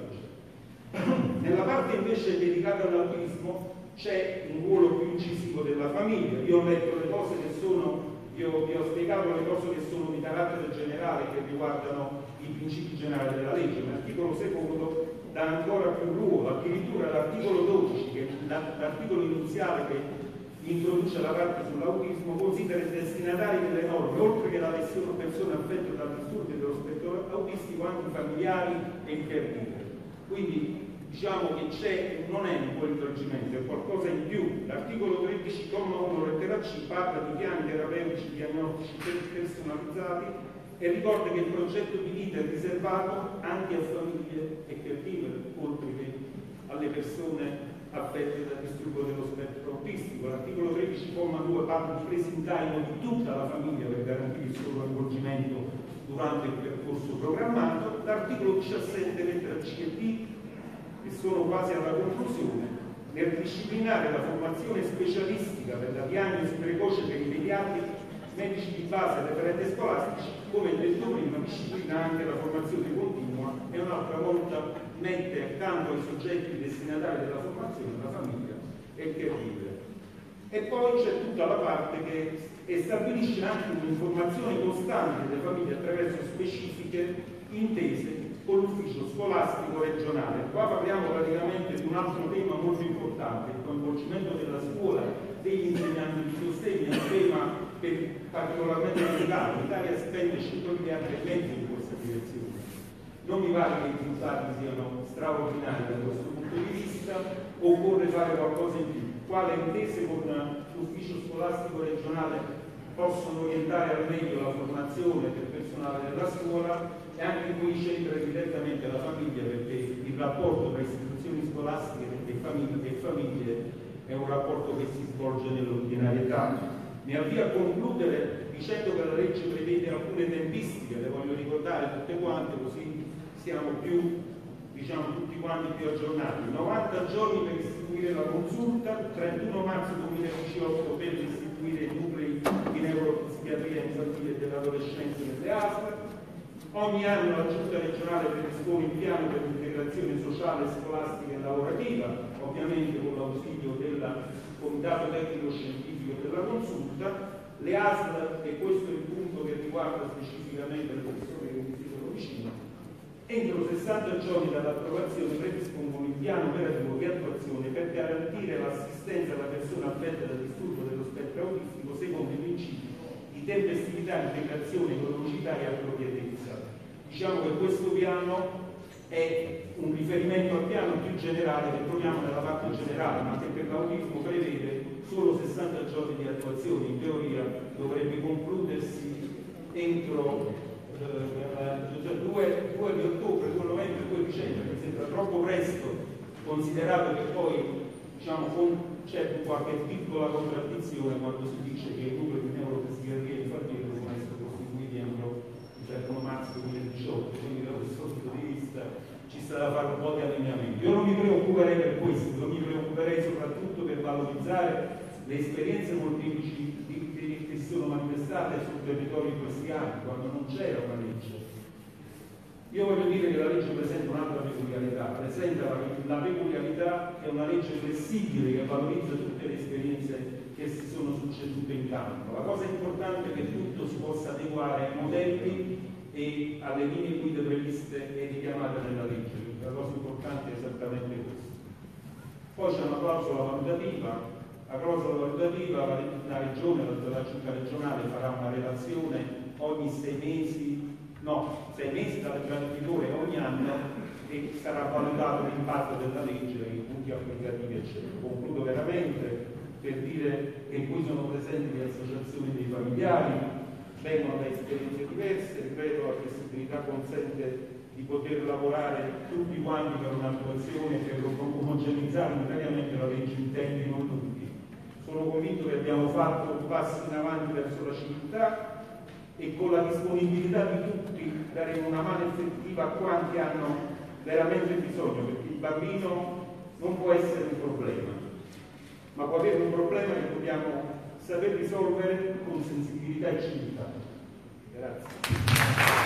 legge. Nella parte invece dedicata all'autismo c'è un ruolo più incisivo della famiglia. Io ho letto le cose che sono, vi ho spiegato le cose che sono di carattere generale, che riguardano i principi generali della legge. L'articolo secondo dà ancora più ruolo, addirittura l'articolo 12, che è l'articolo iniziale che introduce la parte sull'autismo, considera i destinatari delle norme, oltre che la persone affette dal disturbo dello spettro autistico, anche i familiari e il caregiver. Quindi diciamo che non è un coinvolgimento, è qualcosa in più. L'articolo 13,1 lettera C parla di piani terapeutici diagnostici personalizzati e ricorda che il progetto di vita è riservato anche a famiglie e caregiver, oltre che alle persone affette da disturbo dello spettro autistico. L'articolo 13,2 parla di presa in carico di tutta la famiglia per garantire il suo coinvolgimento durante il percorso programmato. L'articolo 17 lettera C e D, che sono quasi alla conclusione, nel disciplinare la formazione specialistica per la diagnosi precoce per i pediatri, medici di base e referenti scolastici, come detto prima, disciplina anche la formazione continua e un'altra volta mette accanto ai soggetti destinatari della formazione la famiglia e il caregiver. E poi c'è tutta la parte che stabilisce anche un'informazione costante delle famiglie attraverso specifiche intese con l'ufficio scolastico regionale. Qua parliamo praticamente di un altro tema molto importante, il coinvolgimento della scuola, degli insegnanti di sostegno, è un tema particolarmente delicato. L'Italia spende 100 miliardi e mezzo in questa direzione. Non mi pare che i risultati siano straordinari da questo punto di vista, occorre fare qualcosa in più. Qua le intese con l'ufficio scolastico regionale possono orientare al meglio la formazione del personale della scuola e anche qui centrare direttamente la famiglia, perché il rapporto tra istituzioni scolastiche e famiglie è un rapporto che si svolge nell'ordinarietà. Mi avvio a concludere dicendo che la legge prevede alcune tempistiche, le voglio ricordare tutte quante, così siamo più, tutti quanti più aggiornati. 90 giorni per istituire la consulta, 31 marzo 2018 per istituire i nuclei di neuropsichiatria infantile e dell'adolescenza nelle ASL. Ogni anno la Giunta regionale predispone il piano per l'integrazione sociale, scolastica e lavorativa, ovviamente con l'ausilio del Comitato Tecnico Scientifico della Consulta. Le ASL, e questo è il punto che riguarda specificamente le persone che mi dicono vicino, entro 60 giorni dall'approvazione predispongono il piano operativo di attuazione per garantire l'assistenza alla persona affetta da disturbo dello spettro autistico secondo i principi di tempestività, integrazione, economicità e appropriatezza. Diciamo che questo piano è un riferimento al piano più generale che troviamo nella parte generale, ma che per l'autismo prevede solo 60 giorni di attuazione. In teoria dovrebbe concludersi entro 2 di ottobre, 2 novembre, 2 dicembre. Mi sembra troppo presto, considerato che poi c'è qualche piccola contraddizione quando si dice che i numeri di neuropsichiatria infantile devono essere costituiti entro il 1 marzo 2018, quindi da questo punto di vista ci sta da fare un po' di allineamento. Io non mi preoccuperei per questo, io mi preoccuperei soprattutto per valorizzare le esperienze molteplici che si sono manifestate sul territorio in questi anni, quando non c'era una legge. Io voglio dire che la legge presenta un'altra peculiarità, presenta la peculiarità che è una legge flessibile che valorizza tutte le esperienze che si sono succedute in campo. La cosa importante è che tutto si possa adeguare ai modelli e alle linee guida previste e richiamate nella legge. La cosa importante è esattamente questo. Poi c'è una clausola valutativa. La clausola valutativa, la regione, la giunta regionale farà una relazione ogni 6 mesi dall'entrata in vigore ogni anno e sarà valutato l'impatto della legge, i punti applicativi eccetera. Concludo veramente in cui sono presenti le associazioni dei familiari, vengono da esperienze diverse, ripeto, la flessibilità consente di poter lavorare tutti quanti per un'attuazione per omogeneizzare unitariamente la legge in tempi non lunghi. Sono convinto che abbiamo fatto passi in avanti verso la civiltà e con la disponibilità di tutti daremo una mano effettiva a quanti hanno veramente bisogno, perché il bambino non può essere un problema, ma può avere un problema che dobbiamo saper risolvere con sensibilità e civiltà. Grazie.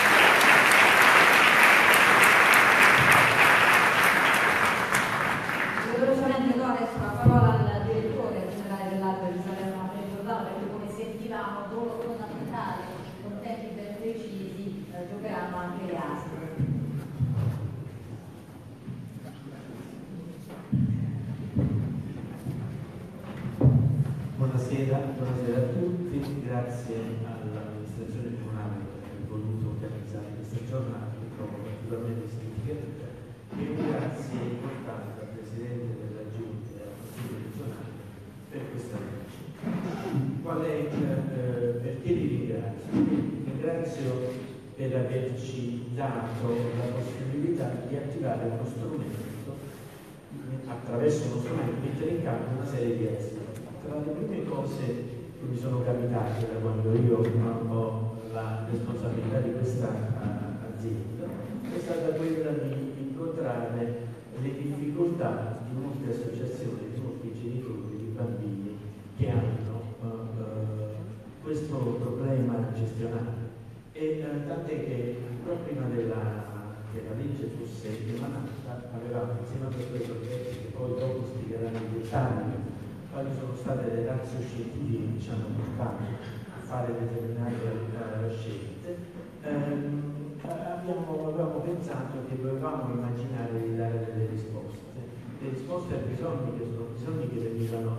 Velocemente do adesso la parola al direttore generale dell'Alpe di Salerno per ricordare, perché come sentivamo ruolo fondamentale con tempi ben precisi giocheranno anche le ASL. Buonasera a tutti, grazie all'amministrazione comunale per aver voluto organizzare questa giornata che trovo particolarmente significativa e un grazie importante al Presidente della Giunta e al Consiglio regionale per questa legge. Perché li ringrazio? Ringrazio per averci dato la possibilità di attivare uno strumento, attraverso uno strumento, mettere in campo una serie di azioni. Tra le prime cose che mi sono capitate da quando io ho la responsabilità di questa azienda è stata quella di incontrare le difficoltà di molte associazioni, di molti genitori di bambini che hanno questo problema gestionale. E tant'è che proprio prima che la legge fosse emanata avevamo insieme a questi soggetti che poi dopo spiegheranno i dettagli quali sono state le razze scientifiche che ci hanno portato a fare determinate scelte, avevamo pensato che dovevamo immaginare di dare delle risposte a bisogni che sono bisogni che derivano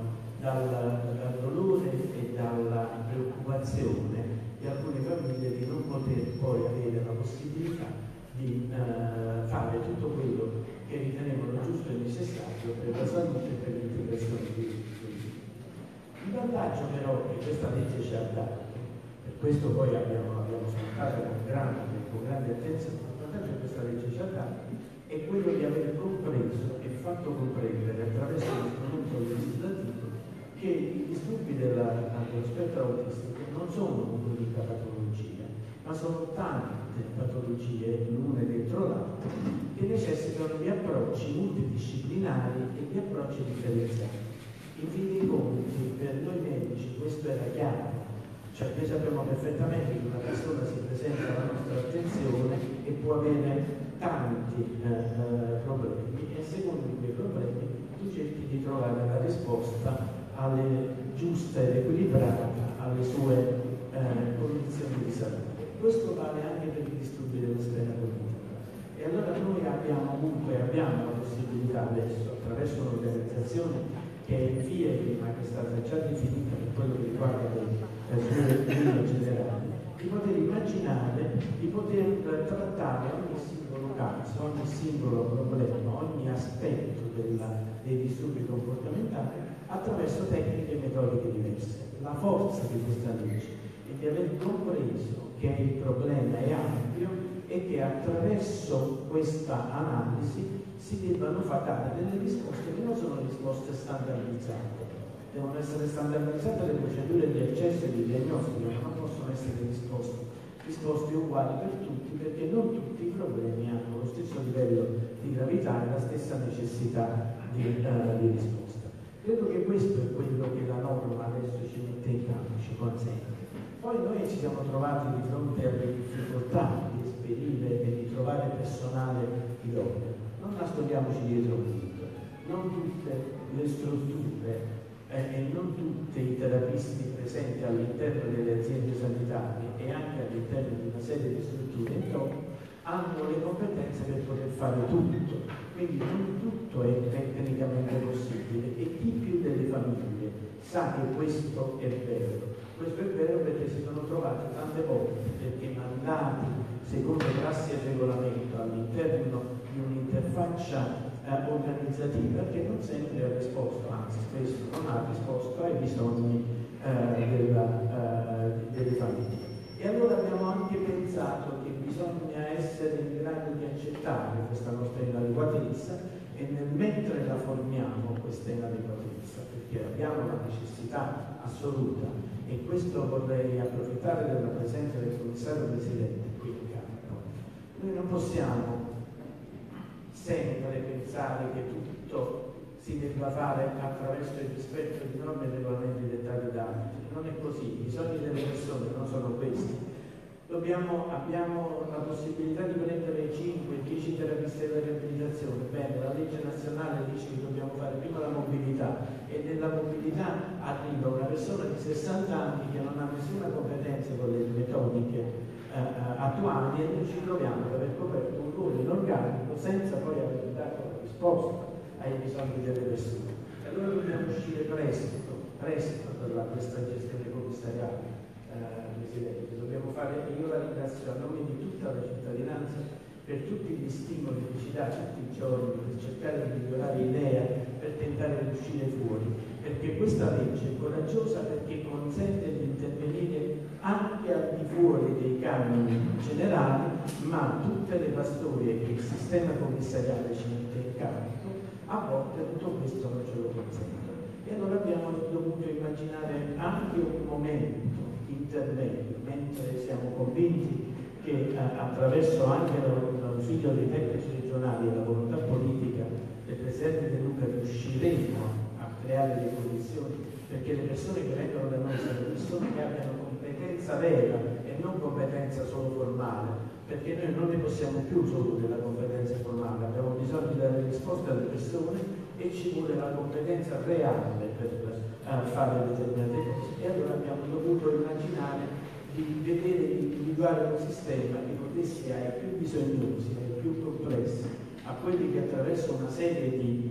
dal dolore e dalla preoccupazione di alcune famiglie di non poter poi avere la possibilità di fare tutto quello che ritenevano giusto e necessario per la salute e per l'integrazione di tutti. Il vantaggio però che questa legge ci ha dato, per questo poi abbiamo ascoltato con grande attenzione, il vantaggio che questa legge ci ha dato è quello di aver compreso e fatto comprendere attraverso lo strumento legislativo che i disturbi dello spettro autistico non sono un'unica patologia, ma sono tante patologie l'une dentro l'altra che necessitano di approcci multidisciplinari e di approcci differenziati. In fin dei conti, per noi medici questo era chiaro, cioè noi sappiamo perfettamente che una persona si presenta alla nostra attenzione e può avere tanti problemi e a seconda di quei problemi tu cerchi di trovare la risposta giusta ed equilibrata alle sue condizioni di salute. Questo vale anche per i disturbi dello schema cognitivo. E allora noi abbiamo la possibilità adesso, attraverso un'organizzazione che è in via ma che è stata già definita per quello che riguarda le linee generali, di poter immaginare, di poter trattare ogni singolo caso, ogni singolo problema, ogni aspetto dei disturbi comportamentali attraverso tecniche e metodiche diverse. La forza di questa legge è di aver compreso che il problema è ampio e che attraverso questa analisi si debbano dare delle risposte che non sono risposte standardizzate. Devono essere standardizzate le procedure di accesso e di diagnostico, ma non possono essere risposte uguali per tutti, perché non tutti i problemi hanno lo stesso livello di gravità e la stessa necessità di risposta. Credo che questo è quello che la norma adesso ci mette in campo, ci consente. Poi noi ci siamo trovati di fronte alle difficoltà di esperire e di trovare personale idoneo. Non nascondiamoci dietro un dito, non tutte le strutture e non tutti i terapisti presenti all'interno delle aziende sanitarie e anche all'interno di una serie di strutture intorno hanno le competenze per poter fare tutto, quindi non tutto è tecnicamente possibile e chi più delle famiglie sa che questo è vero. Questo è vero perché si sono trovati tante volte, perché mandati secondo prassi e regolamento all'interno di un'interfaccia organizzativa che non sempre ha risposto, anzi spesso non ha ha risposto ai bisogni delle famiglie. E allora abbiamo anche pensato che bisogna essere in grado di accettare questa nostra inadeguatezza e mentre la formiamo questa inadeguatezza, perché abbiamo la necessità assoluta, e questo vorrei approfittare della presenza del commissario presidente qui in campo, noi non possiamo sempre pensare che tutto si debba fare attraverso il rispetto di norme e regolamenti dettati da altri. Non è così, i bisogni delle persone non sono questi. Abbiamo la possibilità di prendere 5-10 terapisti della riabilitazione. Bene, la legge nazionale dice che dobbiamo fare prima la mobilità, e nella mobilità arriva una persona di 60 anni che non ha nessuna competenza con le metodiche attuali, e noi ci troviamo ad aver coperto un ruolo in organico senza poi aver dato la risposta ai bisogni delle persone. E allora dobbiamo uscire presto da questa gestione commissariale, Presidente. Dobbiamo fare, e io la ringrazio a nome di tutta la cittadinanza per tutti gli stimoli che ci dà tutti i giorni per cercare di migliorare l'idea, per tentare di uscire fuori, perché questa legge è coraggiosa perché consente di intervenire anche al di fuori dei canoni generali, ma tutte le pastorie che il sistema commissariale ci mette in campo, a volte tutto questo non ce lo consente. E allora abbiamo dovuto immaginare anche un momento intermedio, mentre siamo convinti che attraverso anche l'ausilio dei tecnici regionali e la volontà politica del Presidente De Luca riusciremo a creare le condizioni perché le persone che vengono da noi sono persone che abbiano competenza vera e non competenza solo formale, perché noi non ne possiamo più solo della competenza formale, abbiamo bisogno di dare risposte alle persone e ci vuole la competenza reale per fare determinate cose. E allora abbiamo dovuto immaginare di vedere, di individuare un sistema che potesse ai più bisognosi, ai più complessi, a quelli che attraverso una serie di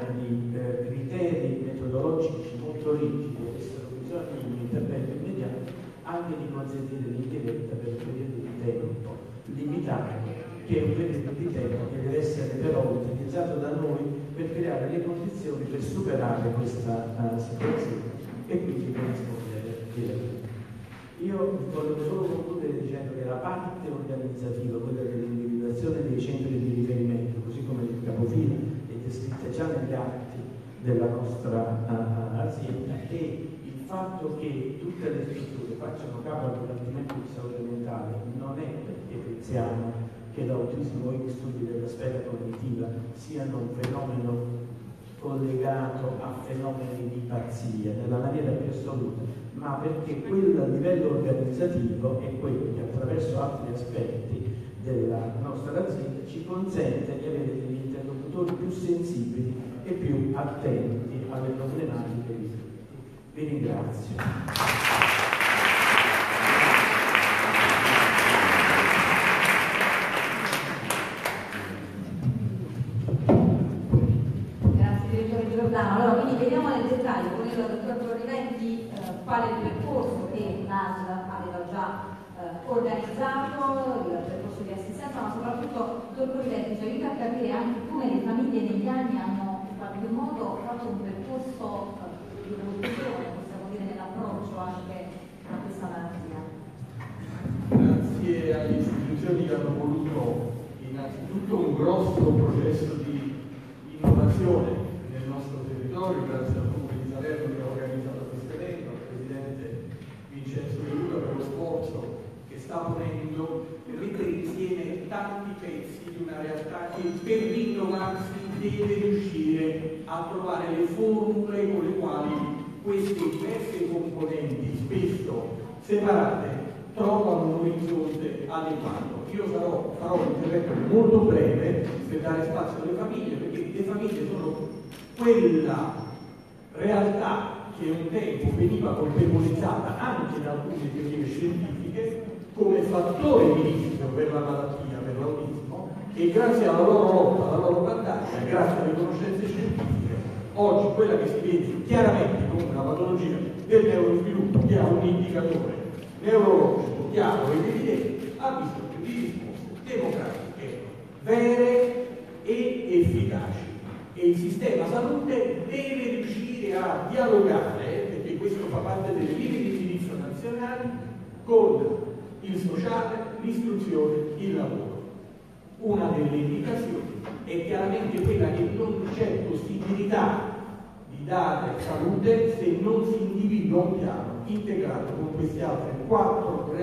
criteri metodologici molto rigidi avessero bisogno di un intervento immediato, anche di consentire l'indirizzo per un periodo di tempo limitato, che è un periodo di tempo che deve essere però utilizzato da noi per creare le condizioni per superare questa situazione e quindi per rispondere direttamente. Io volevo solo concludere dicendo che la parte organizzativa, quella dell'individuazione dei centri di riferimento, così come il capofila è descritta già negli atti della nostra azienda, e il fatto che tutte le strutture facciano capo al dipartimento di salute mentale non è perché pensiamo che l'autismo e gli studi della sfera cognitiva siano un fenomeno collegato a fenomeni di pazzia nella maniera più assoluta, ma perché quel livello organizzativo è quello che attraverso altri aspetti della nostra azienda ci consente di avere degli interlocutori più sensibili e più attenti alle problematiche di tutti. Vi ringrazio. Allora, quindi vediamo nel dettaglio con il dottor Torriventi quale è il percorso che l'ASL aveva già organizzato, il percorso di assistenza, ma soprattutto, dottor Torriventi, ci aiuta a capire anche come le famiglie negli anni hanno in qualche modo fatto un percorso di evoluzione, possiamo dire, nell'approccio anche a questa malattia. Grazie alle istituzioni che hanno voluto innanzitutto un grosso processo di innovazione nel nostro territorio, grazie al Comune di Salerno che ha organizzato questo evento, al Presidente Vincenzo De Luca per lo sforzo che sta ponendo per mettere insieme tanti pezzi di una realtà che per rinnovarsi deve riuscire a trovare le formule con le quali queste diverse componenti, spesso separate, trovano un orizzonte adeguato. Io farò un intervento molto breve per dare spazio alle famiglie, perché le famiglie sono quella realtà che un tempo veniva colpevolizzata anche da alcune teorie scientifiche come fattore di rischio per la malattia, per l'autismo, e grazie alla loro lotta, alla loro battaglia, grazie alle conoscenze scientifiche, oggi quella che si vede chiaramente come una patologia del neurosviluppo che ha un indicatore neurologico chiaro ed evidente, ha bisogno di risposte democratiche, vere e efficaci. e il sistema salute deve riuscire a dialogare, perché questo fa parte delle linee di indirizzo nazionali, con il sociale, l'istruzione, il lavoro. Una delle indicazioni è chiaramente quella che non c'è possibilità di dare salute se non si individua un piano integrato con queste altre altre 3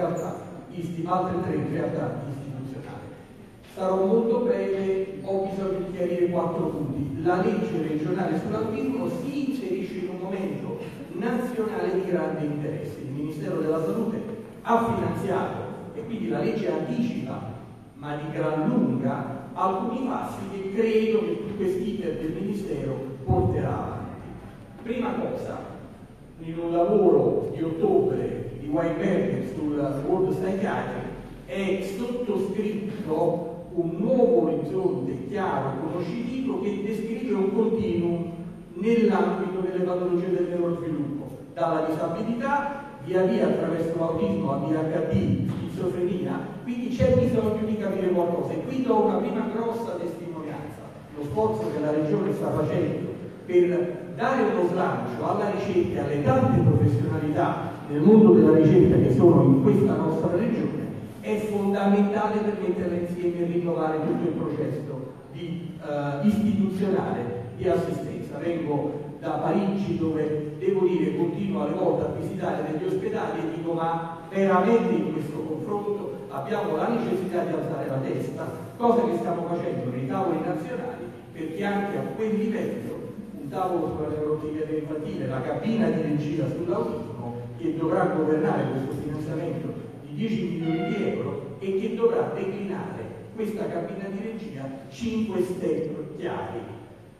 realtà istituzionali. Sarò molto breve, ho bisogno di chiarire 4 punti. La legge regionale sull'autismo si inserisce in un momento nazionale di grande interesse. Il Ministero della Salute ha finanziato, e quindi la legge anticipa, ma di gran lunga, alcuni passi che credo che quest'iter del Ministero porterà avanti. Prima cosa, in un lavoro di ottobre di Weinberger sul World Psychiatry è sottoscritto un nuovo orizzonte chiaro, conoscitivo, che descrive un continuum nell'ambito delle patologie del neurosviluppo, dalla disabilità via via attraverso l'autismo, ADHD, schizofrenia. Quindi c'è bisogno di capire qualcosa, e qui do una prima grossa testimonianza, lo sforzo che la Regione sta facendo per dare uno slancio alla ricerca e alle tante professionalità nel mondo della ricerca che sono in questa nostra regione è fondamentale per metterla insieme e rinnovare tutto il processo istituzionale di assistenza. Vengo da Parigi, dove devo dire continuo alle volte a visitare degli ospedali e dico: ma veramente in questo confronto abbiamo la necessità di alzare la testa, cosa che stiamo facendo nei tavoli nazionali, perché anche a quel livello un tavolo sulla neuropsichiatria infantile, la cabina di regia sull'autismo, che dovrà governare questo finanziamento di 10 milioni di euro e che dovrà declinare questa cabina di regia 5 step chiari.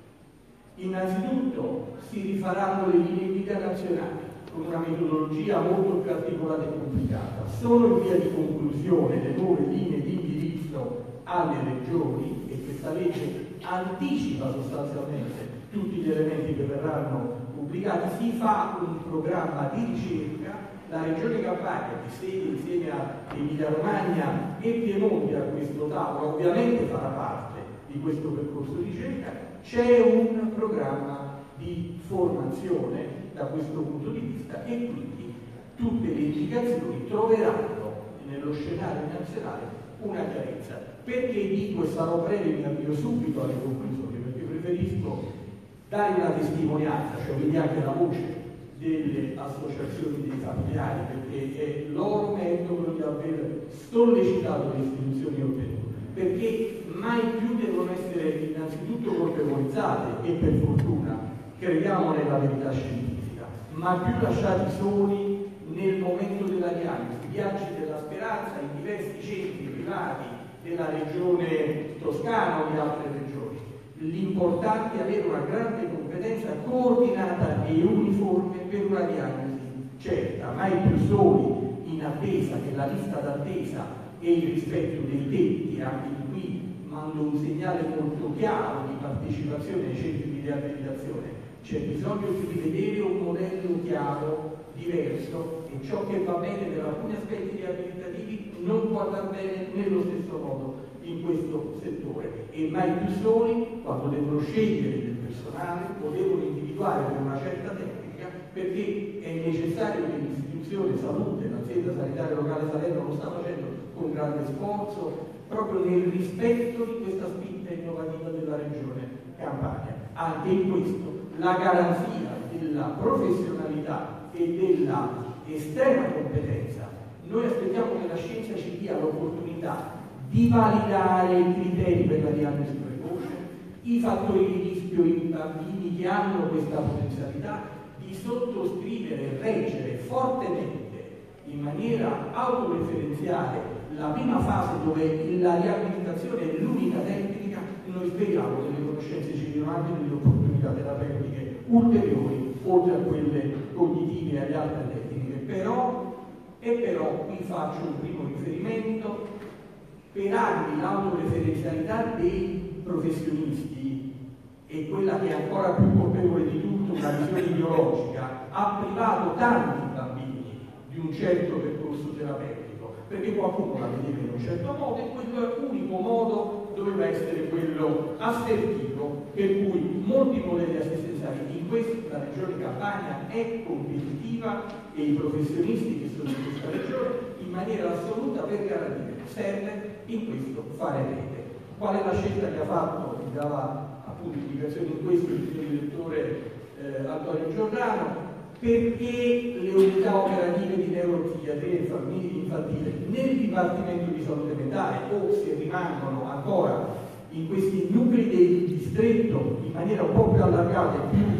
Innanzitutto si rifaranno le linee guida nazionali con una metodologia molto più articolata e complicata. Sono in via di conclusione le nuove linee di indirizzo alle regioni, e questa legge anticipa sostanzialmente tutti gli elementi che verranno pubblicati. Si fa un programma di ricerca, la Regione Campania, che segue insieme a Emilia Romagna e Piemonte a questo tavolo, ovviamente farà parte di questo percorso di ricerca. C'è un programma di formazione da questo punto di vista, e quindi tutte le indicazioni troveranno nello scenario nazionale una chiarezza. Perché dico, e sarò breve, mi avvio subito alle conclusioni, perché preferisco dare una testimonianza, cioè quindi anche la voce delle associazioni dei familiari, perché è loro meritano di aver sollecitato le istituzioni europee, perché mai più devono essere innanzitutto colpevolizzate, e per fortuna crediamo nella verità scientifica, ma più lasciati soli nel momento della diagnosi. Viaggi della speranza in diversi centri privati della regione Toscana o di altre regioni. L'importante è avere una grande competenza coordinata e uniforme per una diagnosi certa, mai più soli in attesa che la lista d'attesa e il rispetto dei tetti. Anche di qui mando un segnale molto chiaro di partecipazione ai centri di riabilitazione. C'è bisogno di rivedere un modello chiaro, diverso, e ciò che va bene per alcuni aspetti riabilitativi non può andare bene nello stesso modo in questo settore. E mai più soli quando devono scegliere del personale o devono individuare per una certa tecnica, perché è necessario che l'istituzione salute, l'azienda sanitaria locale Salerno lo sta facendo con grande sforzo, proprio nel rispetto di questa spinta innovativa della regione Campania. Anche in questo la garanzia della professionalità e della estrema competenza. Noi aspettiamo che la scienza ci dia l'opportunità di validare i criteri per la diagnosi precoce, i fattori di rischio in bambini che hanno questa potenzialità, di sottoscrivere e reggere fortemente in maniera autoreferenziale la prima fase, dove la riabilitazione è l'unica tecnica. Noi speriamo che le conoscenze ci diano anche delle opportunità terapeutiche ulteriori, oltre a quelle cognitive e alle altre tecniche. Però qui faccio un primo riferimento: per anni l'autoreferenzialità dei professionisti e quella che è ancora più colpevole di tutto, una visione ideologica, ha privato tanti bambini di un certo percorso terapeutico, perché qualcuno la vedeva in un certo modo e quel unico modo doveva essere quello assertivo, per cui molti modelli assistenziali in questa regione Campania è competitiva e i professionisti che sono in questa regione in maniera assoluta per garantire. Serve in questo fare rete. Qual è la scelta che ha fatto? Mi dava appunto indicazioni in questo il mio direttore Antonio Giordano, perché le unità operative di neuropsichiatria e famiglia infantile nel Dipartimento di Salute Mentale, o se rimangono ancora in questi nuclei del distretto in maniera un po' più allargata e più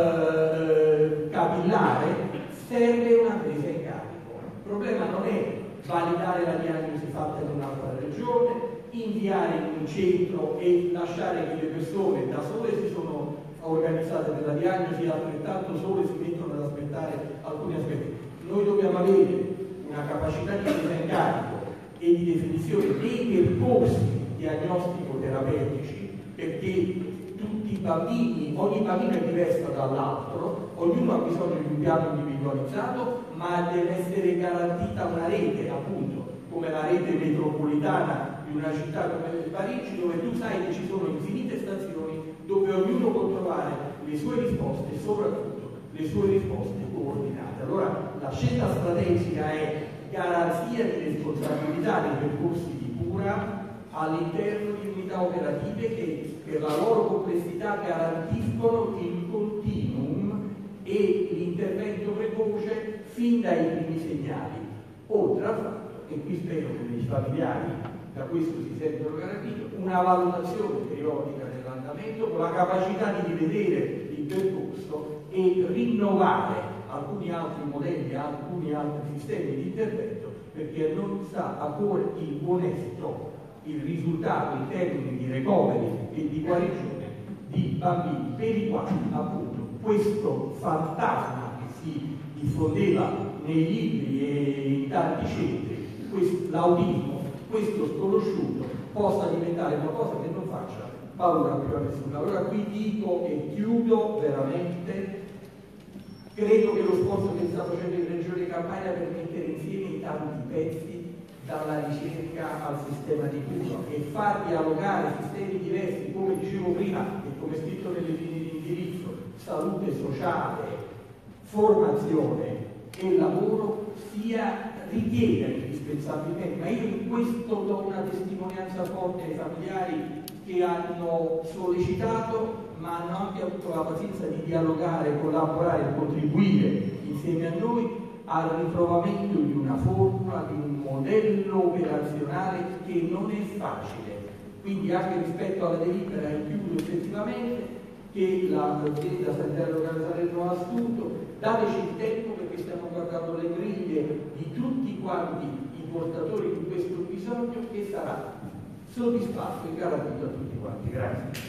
capillare, serve una presa in carico. Il problema non è validare la diagnosi fatta in un'altra regione, inviare in un centro e lasciare che le persone da sole si sono organizzate per la diagnosi, altrettanto sole si mettono ad aspettare alcuni aspetti. Noi dobbiamo avere una capacità di presa in carico e di definizione dei percorsi diagnostico-terapeutici, perché tutti i bambini, ogni bambino è diverso dall'altro, ognuno ha bisogno di un piano individualizzato, ma deve essere garantita una rete, appunto, come la rete metropolitana di una città come Parigi, dove tu sai che ci sono infinite stazioni dove ognuno può trovare le sue risposte e soprattutto le sue risposte coordinate. Allora la scelta strategica è garanzia di responsabilità nei percorsi di cura all'interno di unità operative che per la loro complessità garantiscono il continuum e l'intervento precoce fin dai primi segnali, oltre al fatto, e qui spero che i familiari da questo si sentono garantiti, una valutazione periodica dell'andamento con la capacità di rivedere il percorso e rinnovare alcuni altri modelli, alcuni altri sistemi di intervento, perché non sta a cuore il onesto il risultato in termini di recovery e di guarigione di bambini per i quali appunto questo fantasma che si diffondeva nei libri e in tanti centri, l'autismo, questo sconosciuto, possa diventare qualcosa che non faccia paura più a nessuno. Allora qui dico e chiudo veramente, credo che lo sforzo che sta facendo in Regione Campania per mettere insieme i tanti pezzi dalla ricerca al sistema di cura e far dialogare sistemi diversi, come dicevo prima e come scritto nelle linee di indirizzo, salute sociale, formazione e lavoro, sia richieda indispensabilmente, ma io in questo do una testimonianza forte ai familiari che hanno sollecitato ma hanno anche avuto la pazienza di dialogare, collaborare e contribuire insieme a noi al ritrovamento di una formula, di un modello operazionale che non è facile. Quindi anche rispetto alla delibera e chiudo effettivamente che l'azienda sanitaria locale Salerno ha assunto, dateci il tempo perché stiamo guardando le griglie di tutti quanti i portatori di questo bisogno che sarà soddisfatto e garantito a tutti quanti. Grazie.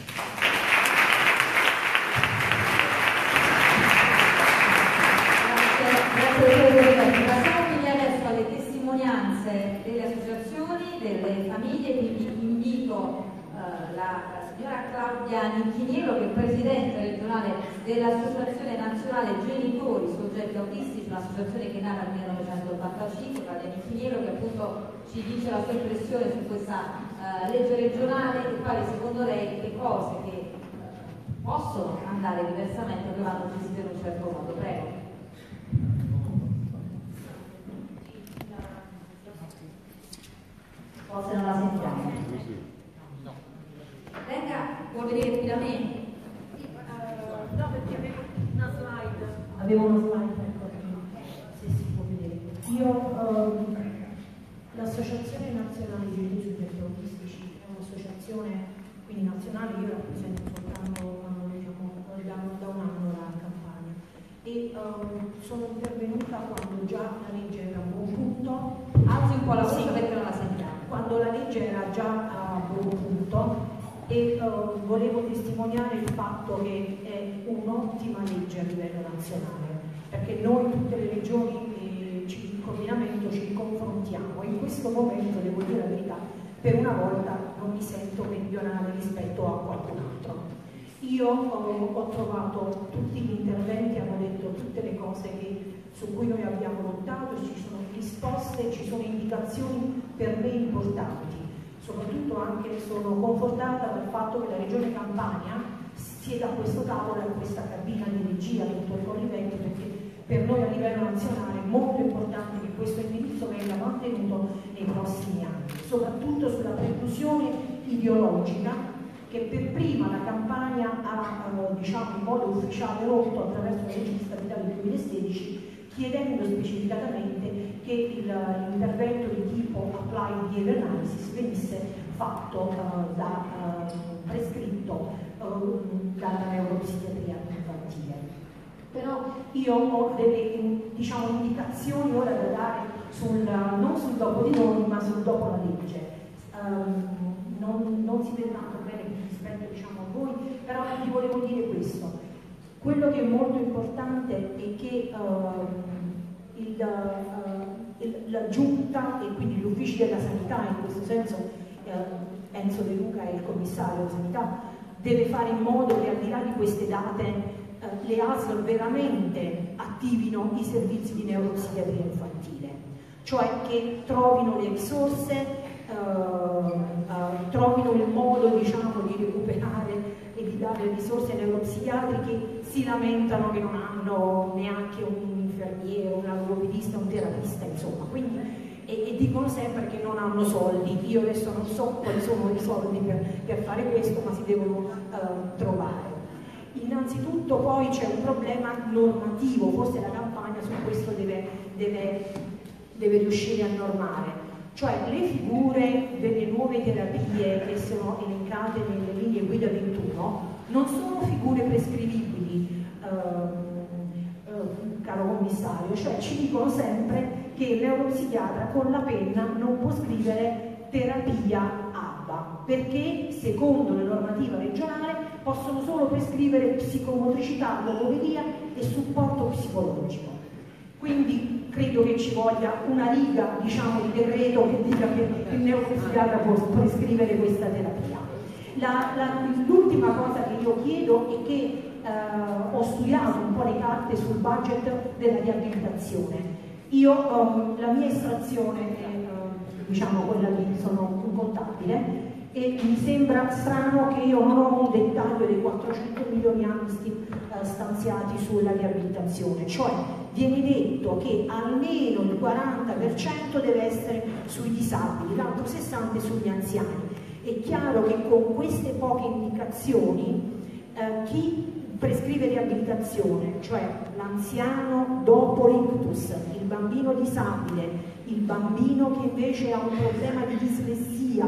Passiamo quindi adesso alle testimonianze delle associazioni, delle famiglie, quindi invito la signora Claudia Nicchiniero, che è presidente regionale dell'Associazione Nazionale Genitori Soggetti Autistici, un'associazione che è nata nel 1985, Claudia Nicchiniero, che appunto ci dice la sua impressione su questa legge regionale e poi secondo lei le cose che possono andare diversamente dovranno gestire in un certo modo. Prego. O se non la sentiamo. Venga, può venire qui da me. No, perché avevo una slide. Avevo uno slide, ecco, se si può vedere. Io, l'Associazione Nazionale di Genitori Soggetti Autistici è un'associazione quindi nazionale, io rappresento soltanto da un anno la Campania e sono intervenuta quando già la legge era a buon punto. Alzi un po' la voce sì, perché non la sentiamo. Quando la legge era già a buon punto e volevo testimoniare il fatto che è un'ottima legge a livello nazionale, perché noi tutte le regioni il coordinamento ci confrontiamo e in questo momento, devo dire la verità, per una volta non mi sento meridionale rispetto a qualcun altro. Io ho trovato tutti gli interventi, hanno detto tutte le cose su cui noi abbiamo lottato, ci sono risposte, ci sono indicazioni per me importanti. Soprattutto anche sono confortata dal fatto che la Regione Campania sieda a questo tavolo e a questa cabina di regia tutto il corrispetto, perché per noi a livello nazionale è molto importante che questo indirizzo venga mantenuto nei prossimi anni, soprattutto sulla preclusione ideologica che per prima la Campania ha diciamo in modo ufficiale rotto attraverso la legge di stabilità del 2016, chiedendo specificatamente che l'intervento di tipo applied behavior analysis venisse fatto prescritto dalla neuropsichiatria infantile. Però io ho delle diciamo, indicazioni ora da dare non sul dopo di noi, ma sul dopo la legge. Non si vede tanto bene rispetto diciamo, a voi, però vi volevo dire questo. Quello che è molto importante è che la Giunta e quindi gli uffici della sanità, in questo senso Enzo De Luca è il commissario della sanità, deve fare in modo che al di là di queste date le ASL veramente attivino i servizi di neuropsichiatria infantile, cioè che trovino le risorse, trovino il modo diciamo, di recuperare e di dare risorse ai neuropsichiatri che si lamentano che non hanno neanche un infermiere, una logopedista, un terapista, insomma, quindi, e dicono sempre che non hanno soldi. Io adesso non so quali sono i soldi per fare questo, ma si devono trovare. Innanzitutto poi c'è un problema normativo, forse la Campania su questo deve riuscire a normare, cioè le figure delle nuove terapie che sono elencate nelle linee guida 21 non sono figure prescrivibili, caro commissario, cioè ci dicono sempre che il neuropsichiatra con la penna non può scrivere terapia ABA, perché secondo la normativa regionale possono solo prescrivere psicomotricità, logopedia e supporto psicologico. Quindi credo che ci voglia una riga, diciamo, di decreto che dica che il neuropsichiatra può prescrivere questa terapia. L'ultima cosa che io chiedo è che ho studiato un po' le carte sul budget della riabilitazione. La mia estrazione è diciamo quella lì, sono un contabile, e mi sembra strano che io non ho un dettaglio dei 400 milioni annui stanziati sulla riabilitazione, cioè viene detto che almeno il 40% deve essere sui disabili, l'altro 60% sugli anziani. È chiaro che con queste poche indicazioni chi prescrive riabilitazione, cioè l'anziano dopo l'ictus, il bambino disabile, il bambino che invece ha un problema di dislessia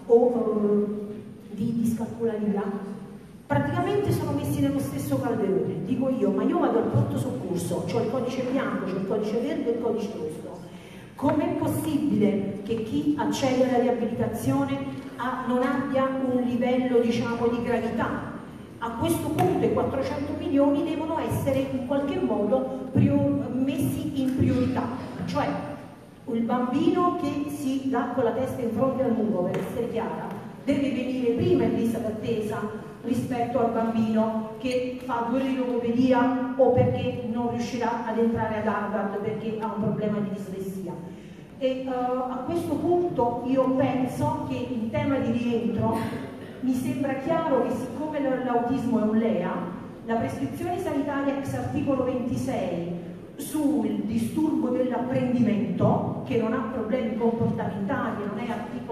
o di discalcularia, praticamente sono messi nello stesso calderone. Dico io, ma io vado al pronto soccorso, c'ho il codice bianco, c'ho il codice verde e il codice rosso. Com'è possibile che chi accede alla riabilitazione non abbia un livello, diciamo, di gravità? A questo punto i 400 milioni devono essere in qualche modo messi in priorità, cioè il bambino che si dà con la testa in fronte al muro, per essere chiara, deve venire prima in lista d'attesa rispetto al bambino che fa 2 ore di logopedia o perché non riuscirà ad entrare ad Harvard perché ha un problema di dislessia. E a questo punto io penso che in tema di rientro mi sembra chiaro che siccome l'autismo è un LEA, la prescrizione sanitaria ex articolo 26 sul disturbo dell'apprendimento, che non ha problemi comportamentali, non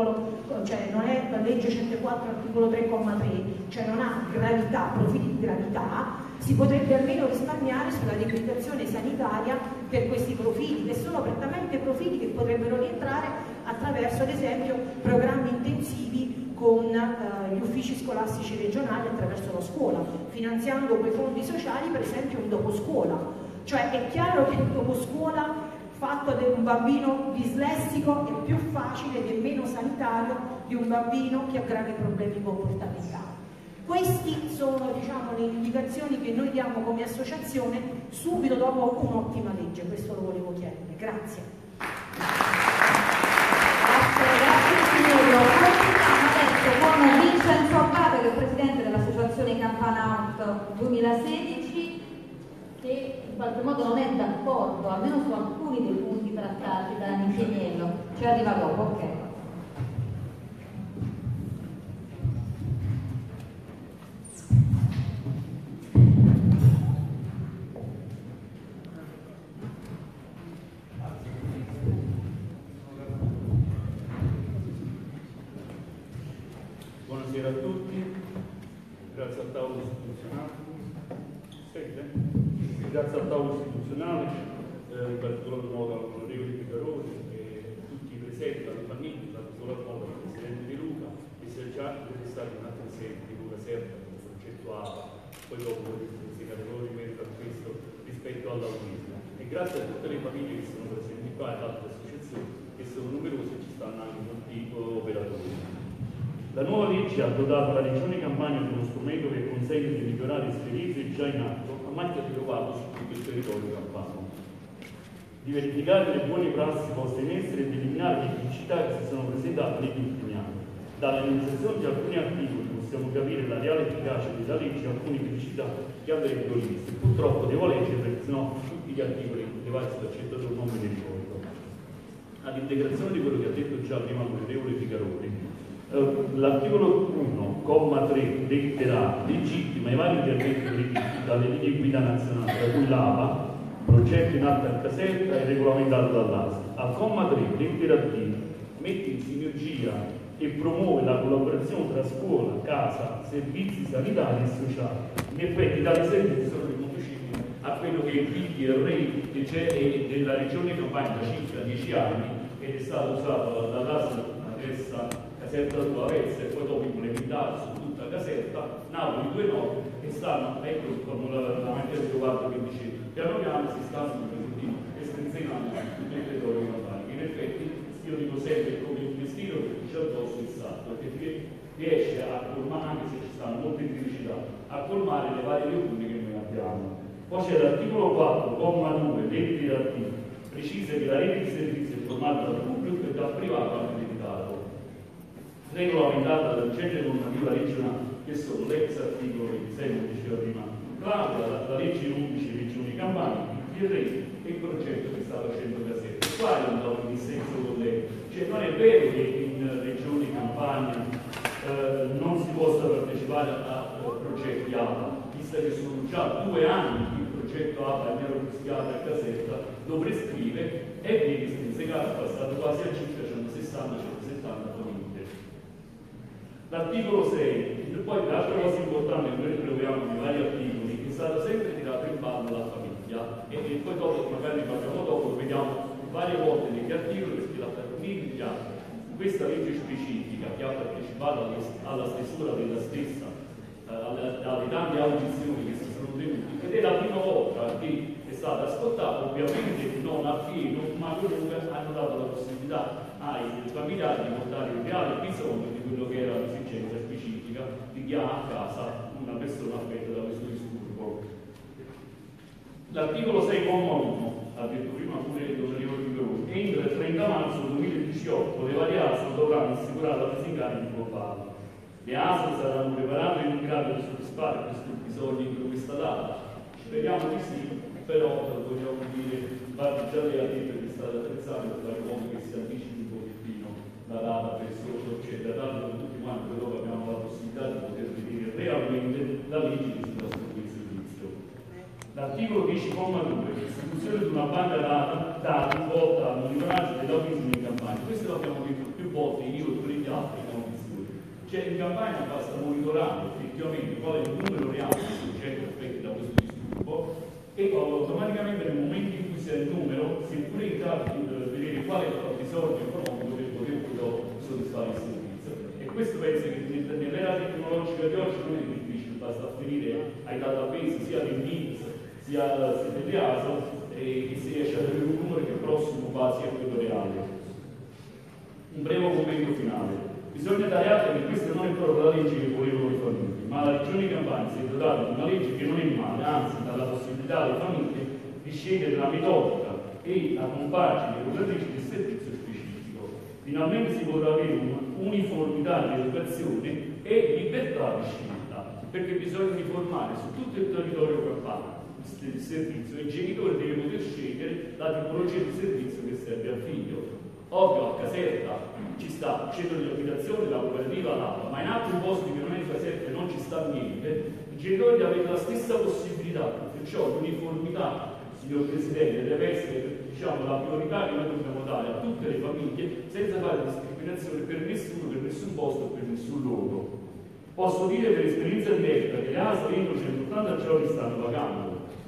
è la legge 104 articolo 3,3, cioè non ha gravità, profili di gravità, si potrebbe almeno risparmiare sulla riabilitazione sanitaria per questi profili, che sono prettamente profili che potrebbero rientrare attraverso, ad esempio, programmi intensivi con gli uffici scolastici regionali attraverso la scuola, finanziando quei fondi sociali, per esempio un dopo scuola. Cioè è chiaro che il dopo scuola fatto da un bambino dislessico è più facile ed è meno sanitario di un bambino che ha gravi problemi comportamentali. Queste sono, diciamo, le indicazioni che noi diamo come associazione subito dopo un'ottima legge, questo lo volevo chiedere. Grazie. Grazie adesso con Vincenzo Abate, che è presidente dell'associazione Campana Out 2016, che in qualche modo non è d'accordo, almeno su alcuni dei punti trattati da Nichieniello. Ci arriva dopo, ok. grazie al tavolo istituzionale, in particolar modo all'onorevole Picaroni e tutti i presenti, alle famiglie, in particolar modo al Presidente De Luca, che si è già interessato in altre sedi di Luca Serra, con il progetto APA, poi dopo si categoria in merito a questo rispetto all'autismo. E grazie a tutte le famiglie che sono presenti qua e ad altre associazioni che sono numerose e ci stanno anche molti operatori. La nuova legge ha dotato la Regione Campania di uno strumento che consente di migliorare i servizi già in atto a maglia di trovato su tutto il territorio campano, di verificare le buone prassi poste in essere e di eliminare le criticità che si sono presentate negli ultimi anni. Dall'enunciazione di alcuni articoli possiamo capire la reale efficacia della legge e alcune criticità che andrebbero riviste. Purtroppo devo leggere perché sennò tutti gli articoli levati sull'accettatore non me ne ricordo. Ad integrazione di quello che ha detto già prima l'onorevole Picaroni, l'articolo 1, comma 3, lettera A, legittima i vari interventi previsti dalle linee guida nazionali, tra cui l'APA, progetto in alta a Caserta e regolamentato dall'ASI. Al comma 3, lettera D, mette in sinergia e promuove la collaborazione tra scuola, casa, servizi sanitari e sociali. In effetti tali servizi sono riconducibili a quello che è il PDRI che c'è nella regione Campania da circa 10 anni ed è stato usato dall'ASI adesso Caserta 2 Avezza e poi dopo implementato su tutta Caserta, Napoli 2 Nord e stanno, ecco come la materia trovato che dice, piano piano si stanno estensivando su tutto il territorio campano. In effetti io dico sempre come il mestiere che c'è addosso il salto, perché riesce a colmare, anche se ci stanno molte criticità, a colmare le varie lacune che noi abbiamo. Poi c'è l'articolo 4, comma 2, lettera T, precisa che la rete di servizi è formata dal pubblico e dal privato accreditato, regolamentata dal genere normativa regionale, che sono l'ex articolo 26, come diceva prima Claudia, la legge 11 Regioni Campania, il PRI e il progetto che sta facendo Caserta. Qua è un dato di dissenso con lei. Cioè non è vero che in Regione Campania non si possa partecipare a progetti APA, visto che sono già 2 anni che il progetto APA è neuroschiato a Caserta, lo prescrive e viene strinsegato, è passato quasi a circa 160-170 famiglie. L'articolo 6, poi l'altra cosa importante che noi troviamo nei vari articoli, che è stato sempre tirato in ballo la famiglia e poi dopo magari ne parliamo dopo, vediamo varie volte negli articoli perché la famiglia, questa legge specifica che ha partecipato alla stesura della stessa, alle tante audizioni che si sono tenute, ed è la prima volta che è stata ascoltata, ovviamente non a pieno, ma comunque hanno dato la possibilità ai familiari di portare il reale bisogno di quello che era l'esigenza specifica di chi ha a casa una persona affetta da questo disturbo. L'articolo 6,1 ha detto prima pure l'onorevole Picaroni, entro il 30 marzo 2018 le varie ASL dovranno assicurare la presa in carico globale. Le ASL saranno preparate in grado di soddisfare questo bisogno entro questa data. Speriamo di sì, però vogliamo dire, infatti già lei ha detto che è stato apprezzato per fare modo che si anticipi un pochettino la data per solo, cioè da data per tutti quanti, però abbiamo la possibilità di poter vedere realmente la legge che si trasforma in servizio. L'articolo 10,2, l'istituzione di una banca dati volta al monitoraggio dell'autismo in Campania. Questo l'abbiamo detto più volte io e tutti gli altri in audizione. Cioè in Campania basta monitorare effettivamente qual è il numero reale di soggetti affetti da questo disturbo e automaticamente nel momento in cui si ha il numero si è pure in grado di vedere qual è il fabbisogno economico per poter soddisfare il servizio. E questo penso che nell'era tecnologica di oggi non è difficile, basta afferire ai database sia dell'INPS sia delle ASL e si riesce ad avere un numero che è prossimo quasi a quello reale. Un breve commento finale. Bisogna dare atto che questa non è proprio la legge che volevano le famiglie, ma la Regione Campania si è dotata di una legge che non è male, anzi dà la possibilità alle famiglie di scegliere la metodica e la compagine regolatrice del servizio specifico. Finalmente si potrà avere un'uniformità di educazione e libertà di scelta, perché bisogna uniformare su tutto il territorio campano il servizio e il genitore deve poter scegliere la tipologia di servizio che serve al figlio. Ovvio a Caserta ci sta il centro di abitazione, la cooperativa, l'APA, ma in altri posti che non è in Caserta e non ci sta niente, i genitori avranno la stessa possibilità, perciò l'uniformità, signor Presidente, deve essere la priorità che noi dobbiamo dare a tutte le famiglie senza fare discriminazione per nessuno, per nessun posto e per nessun luogo. Posso dire per esperienza diretta che le ASL entro 180 giorni stanno pagando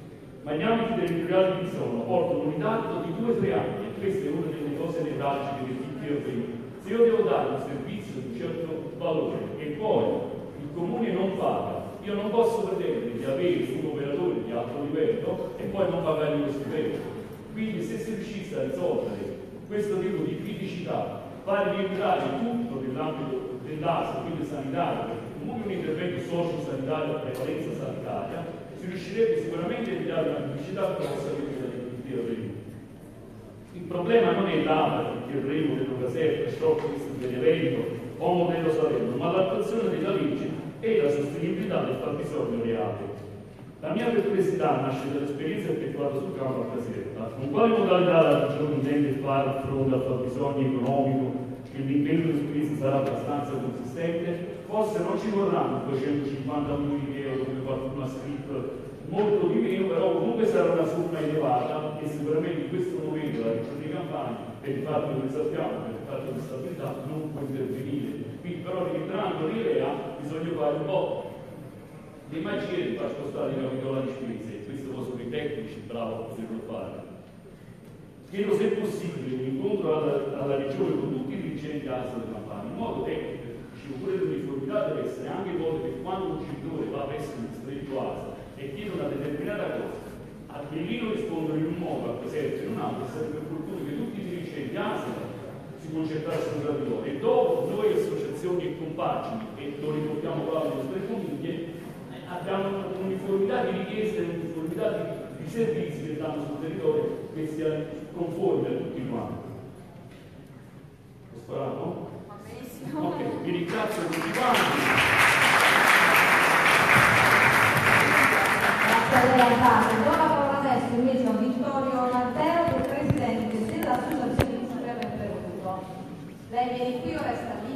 ma gli ambiti territoriali che sono portano un ritardo di 2 o 3 anni, e questa è una delle cose nevralgiche che ti ho detto. Se io devo dare un servizio di un certo valore e poi il comune non paga, io non posso pretendere di avere un operatore di alto livello e poi non pagare lo stipendio. Quindi se si riuscisse a risolvere questo tipo di criticità, fare rientrare tutto nell'ambito dell'ASL, quindi sanitario, perché comunque un intervento socio-sanitario a prevalenza sanitaria, si riuscirebbe sicuramente a evitare una criticità che possa venire dall'intero periodo. Il problema non è l'APA, il Tirremo, del Caserta, Sciocco, Benevento o Modello Salerno, ma l'attuazione della legge e la sostenibilità del fabbisogno reale. La mia perplessità nasce dall'esperienza effettuata sul campo a Caserta. Con quale modalità la Regione intende fare fronte al fabbisogno economico? Che l'impegno di spesa sarà abbastanza consistente? Forse non ci vorranno 250 milioni di euro come qualcuno ha scritto, molto di meno, però comunque sarà una somma elevata e sicuramente in questo momento la Regione di Campania, per il fatto che noi sappiamo, per il fatto di stabilità, non può intervenire. Quindi però rientrando l'IREA bisogna fare un po' di magia di far spostare i capitolari spese, e questo sono i tecnici bravi a poterlo fare. Chiedo se è possibile un incontro alla Regione con tutti i dirigenti ASL di Campania, in modo tecnico, pure l'uniformità deve essere anche in modo che quando un genitore va presso un distretto ASL e chiede una determinata cosa, a che lì non rispondono in un modo, a Caserta in un altro, sarebbe opportuno che tutti i dirigenti ASL si concertassero tra di loro, e dopo noi associazioni e compagini, e lo riportiamo qua alle nostre famiglie, abbiamo un'uniformità di richieste, un'uniformità di servizi che danno sul territorio che sia conforme a tutti quanti. Lo sparato? Va benissimo. Ok, vi ringrazio tutti quanti. Grazie a lei, Alvaro. Do la parola adesso invece a Vittorio Martero, che è presidente dell'Associazione di Salerno e Peruto. Lei viene qui o resta lì?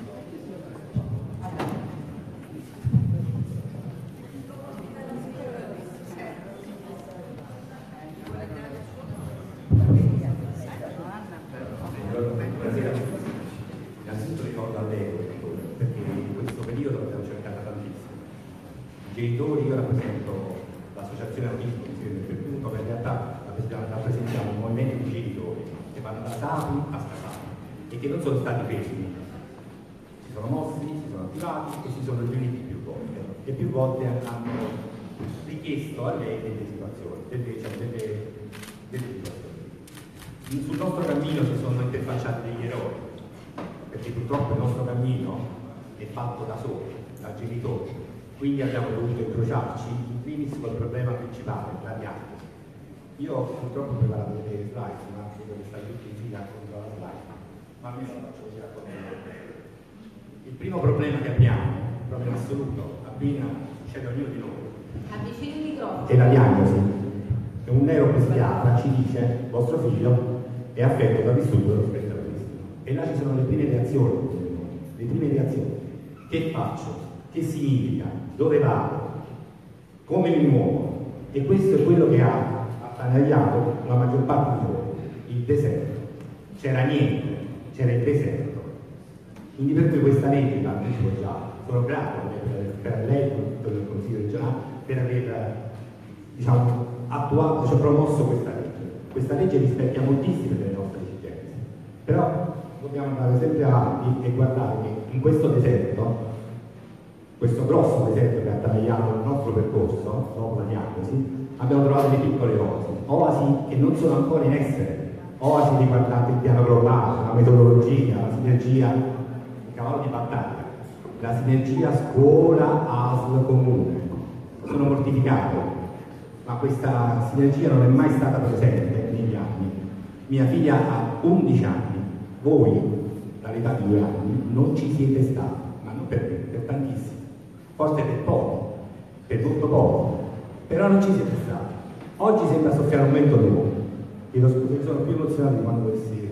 Innanzitutto ricordo a lei, perché in questo periodo l'abbiamo cercata tantissimo. I genitori, io rappresento l'associazione autismo di Salerno e Peruto, ma in realtà rappresentiamo un movimento di genitori che vanno da Sapri a Scapati e che non sono stati fermi. Si sono mossi, si sono attivati e si sono riuniti più volte, e più volte hanno richiesto a lei delle situazioni, delle situazioni. Sul nostro cammino si sono interfacciati degli errori, perché purtroppo il nostro cammino è fatto da soli, da genitori, quindi abbiamo dovuto incrociarci in primis col problema principale, la diagnosi. Io purtroppo ho preparato delle slide, ma vedo che stai tutti in fila contro la slide, ma almeno la faccio così raccontare. Il primo problema che abbiamo, il problema assoluto, appena succede a ognuno di noi, Avvicini il microfono. è la diagnosi. E un neuropsichiatra ci dice: vostro figlio è affetto da disturbo dello spettro autistico. E là ci sono le prime reazioni. Le prime reazioni. Che faccio? Che significa? Dove vado? Come mi muovo? E questo è quello che ha attanagliato la maggior parte di noi. Il deserto. C'era niente, c'era il deserto. Quindi per cui questa legge la dico già, sono grato per lei, per tutto il Consiglio regionale, per aver attuato, promosso questa legge. Questa legge rispecchia moltissime delle nostre esigenze, però dobbiamo andare sempre avanti e guardare che in questo deserto, questo grosso deserto che ha tagliato il nostro percorso dopo la diagnosi, abbiamo trovato delle piccole oasi che non sono ancora in essere, oasi riguardanti il piano globale, la metodologia, la sinergia, il cavallo di battaglia, la sinergia scuola-ASL comune. Sono mortificato, ma questa sinergia non è mai stata presente negli anni. Mia figlia ha 11 anni, voi, dall'età di 2 anni, non ci siete stati, ma non per me, per tantissimi, forse per poco, per molto poco, però non ci siete stati. Oggi sembra soffiare un vento nuovo. Chiedo scusa, sono più emozionato di quando dovessi.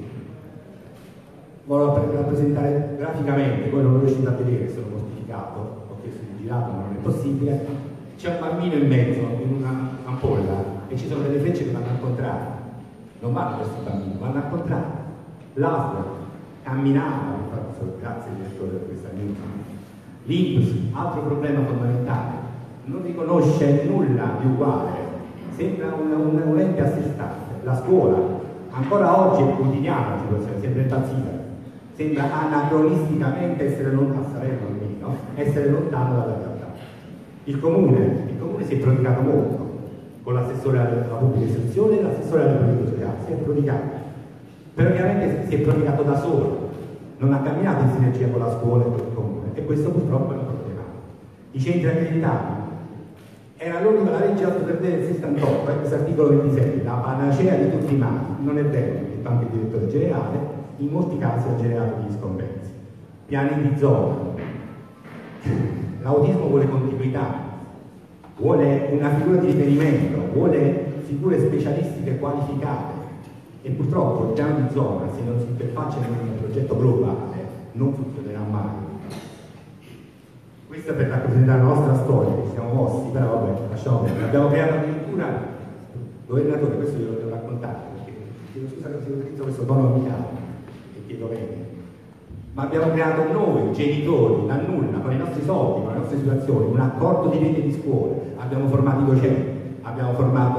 Volevo rappresentare graficamente, poi non lo riuscite a vedere, sono mortificato, ho chiesto di girato, ma non è possibile. C'è un bambino in mezzo, in una ampolla, e ci sono delle frecce che vanno al contrario. Non vanno verso il bambino, vanno al contrario. L'ASL camminava, grazie direttore per questa aiuto. L'INPS, altro problema fondamentale, non riconosce nulla di uguale. sembra un ente a sé stante. La scuola, ancora oggi è quotidiana la situazione, sembra impazzita, sembra anacronisticamente essere lontano, essere lontano dalla realtà. Il comune si è prodigato molto, con l'assessore alla pubblica istruzione e l'assessore alle politiche sociali, si è prodigato, però ovviamente si è prodigato da solo, non ha camminato in sinergia con la scuola e con il comune, e questo purtroppo è un problema. I centri accreditati, era l'unica, la legge 8 del 68, questo articolo 27, la panacea di tutti i mali. Non è vero, perché anche il direttore generale in molti casi ha generato degli scompensi. Piani di zona, l'autismo vuole continuità, vuole una figura di riferimento, vuole figure specialistiche qualificate, e purtroppo il piano di zona, se non si interfaccia in un progetto globale, non funzionerà mai. Questa per rappresentare la nostra storia, che siamo mossi, però vabbè, lasciamo perdere. Abbiamo creato addirittura, governatore, questo io lo devo raccontare, perché chiedo scusa se utilizzo questo tono amicale, e chiedo bene, ma abbiamo creato noi, genitori, da nulla, con i nostri soldi, con le nostre situazioni, un accordo di rete di scuole, abbiamo formato i docenti, abbiamo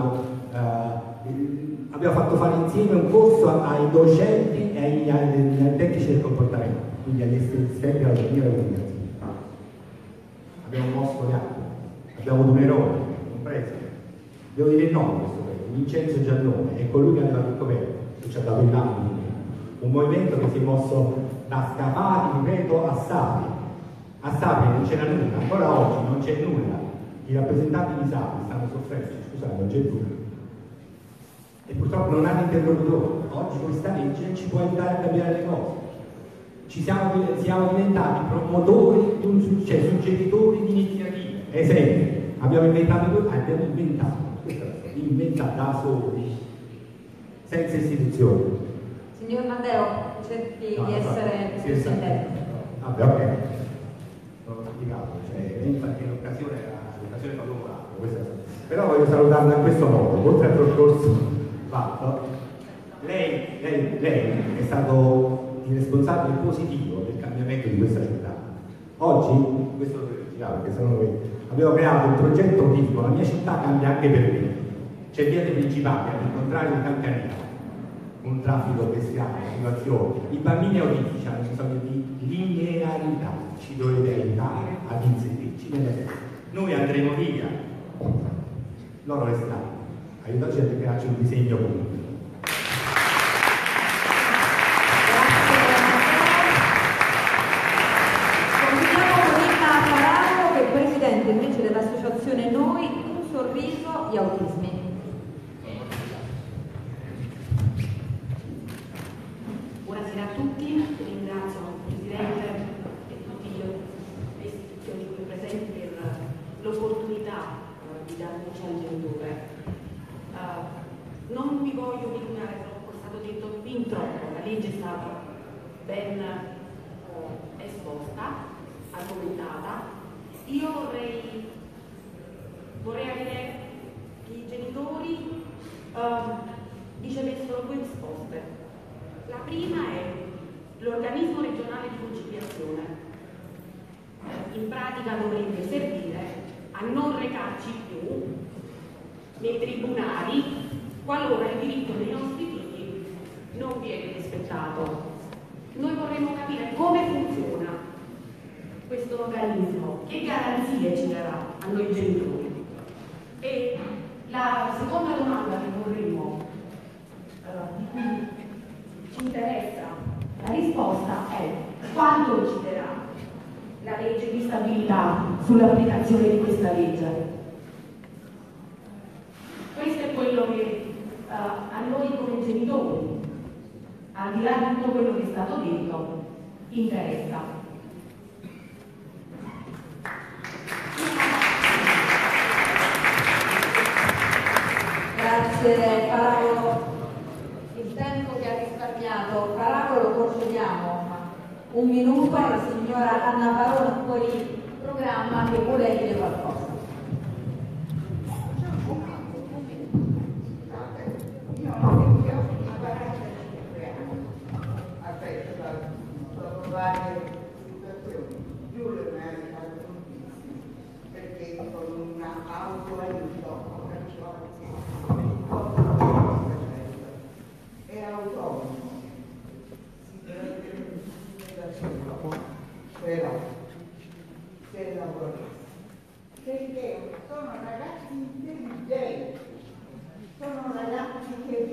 fatto fare insieme un corso ai docenti e ai tecnici del comportamento, quindi agli assistenti della comunicazione. Abbiamo mosso le acque, abbiamo avuto un eroe, un preside. Devo dire il nome di questo preside, Vincenzo Giannone, è colui che aveva detto bene, che ci ha dato il nome. Un movimento che si è mosso da Scafati, ripeto, a Sapri. A Sapri non c'era nulla, ancora oggi non c'è nulla. I rappresentanti di Sapri stanno soffrendo, scusate, non c'è nulla. E purtroppo non hanno interlocutore. Oggi questa legge ci può aiutare a cambiare le cose. Siamo diventati promotori di un successo, suggeritori di iniziative. Esempio, abbiamo inventato da soli, senza istituzioni. Signor Matteo, cerchi di essere più sintetico. Vabbè, ok. Non l'ho spiegato, infatti l'occasione fa dopo. Però voglio salutarla in questo modo, oltre al percorso fatto. Lei è stato il responsabile positivo del cambiamento di questa città. Oggi, questo lo devo dire, perché sennò noi abbiamo creato un progetto autistico, la mia città cambia anche per me. C'è via dei Principati, al contrario di Calcanea, un traffico bestiale, situazioni. I bambini autistici hanno bisogno di linearità, ci dovete aiutare ad inserirci nelle teste. Noi andremo via, loro resteranno. Aiutaci a crearci un disegno comune. Invece dell'associazione Noi, un sorriso di autismi. Buonasera a tutti, ringrazio il Presidente e tutte le istituzioni qui presenti per l'opportunità di dare voce al genitore. Non mi voglio dilungare troppo, è stato detto fin troppo, la legge è stata ben esposta, argomentata. Io vorrei avere i genitori ricevessero due risposte. La prima è l'organismo regionale di conciliazione. In pratica dovrebbe servire a non recarci più nei tribunali qualora il diritto dei nostri figli non viene rispettato. Noi vorremmo capire come funziona questo organismo, che garanzie ci darà a noi genitori. E la seconda domanda che vorremmo, di cui ci interessa la risposta, è quando ci darà la legge di stabilità sull'applicazione di questa legge. Questo è quello che a noi come genitori, al di là di tutto quello che è stato detto, interessa. Grazie Caracolo, il tempo che ha risparmiato Caracolo lo concediamo un minuto alla signora Anna Barone fuori programma che vuole dire qualcosa. Io ho 45 anni, aspetto da varie situazioni, più le mie altissime, perché con un autoaiuto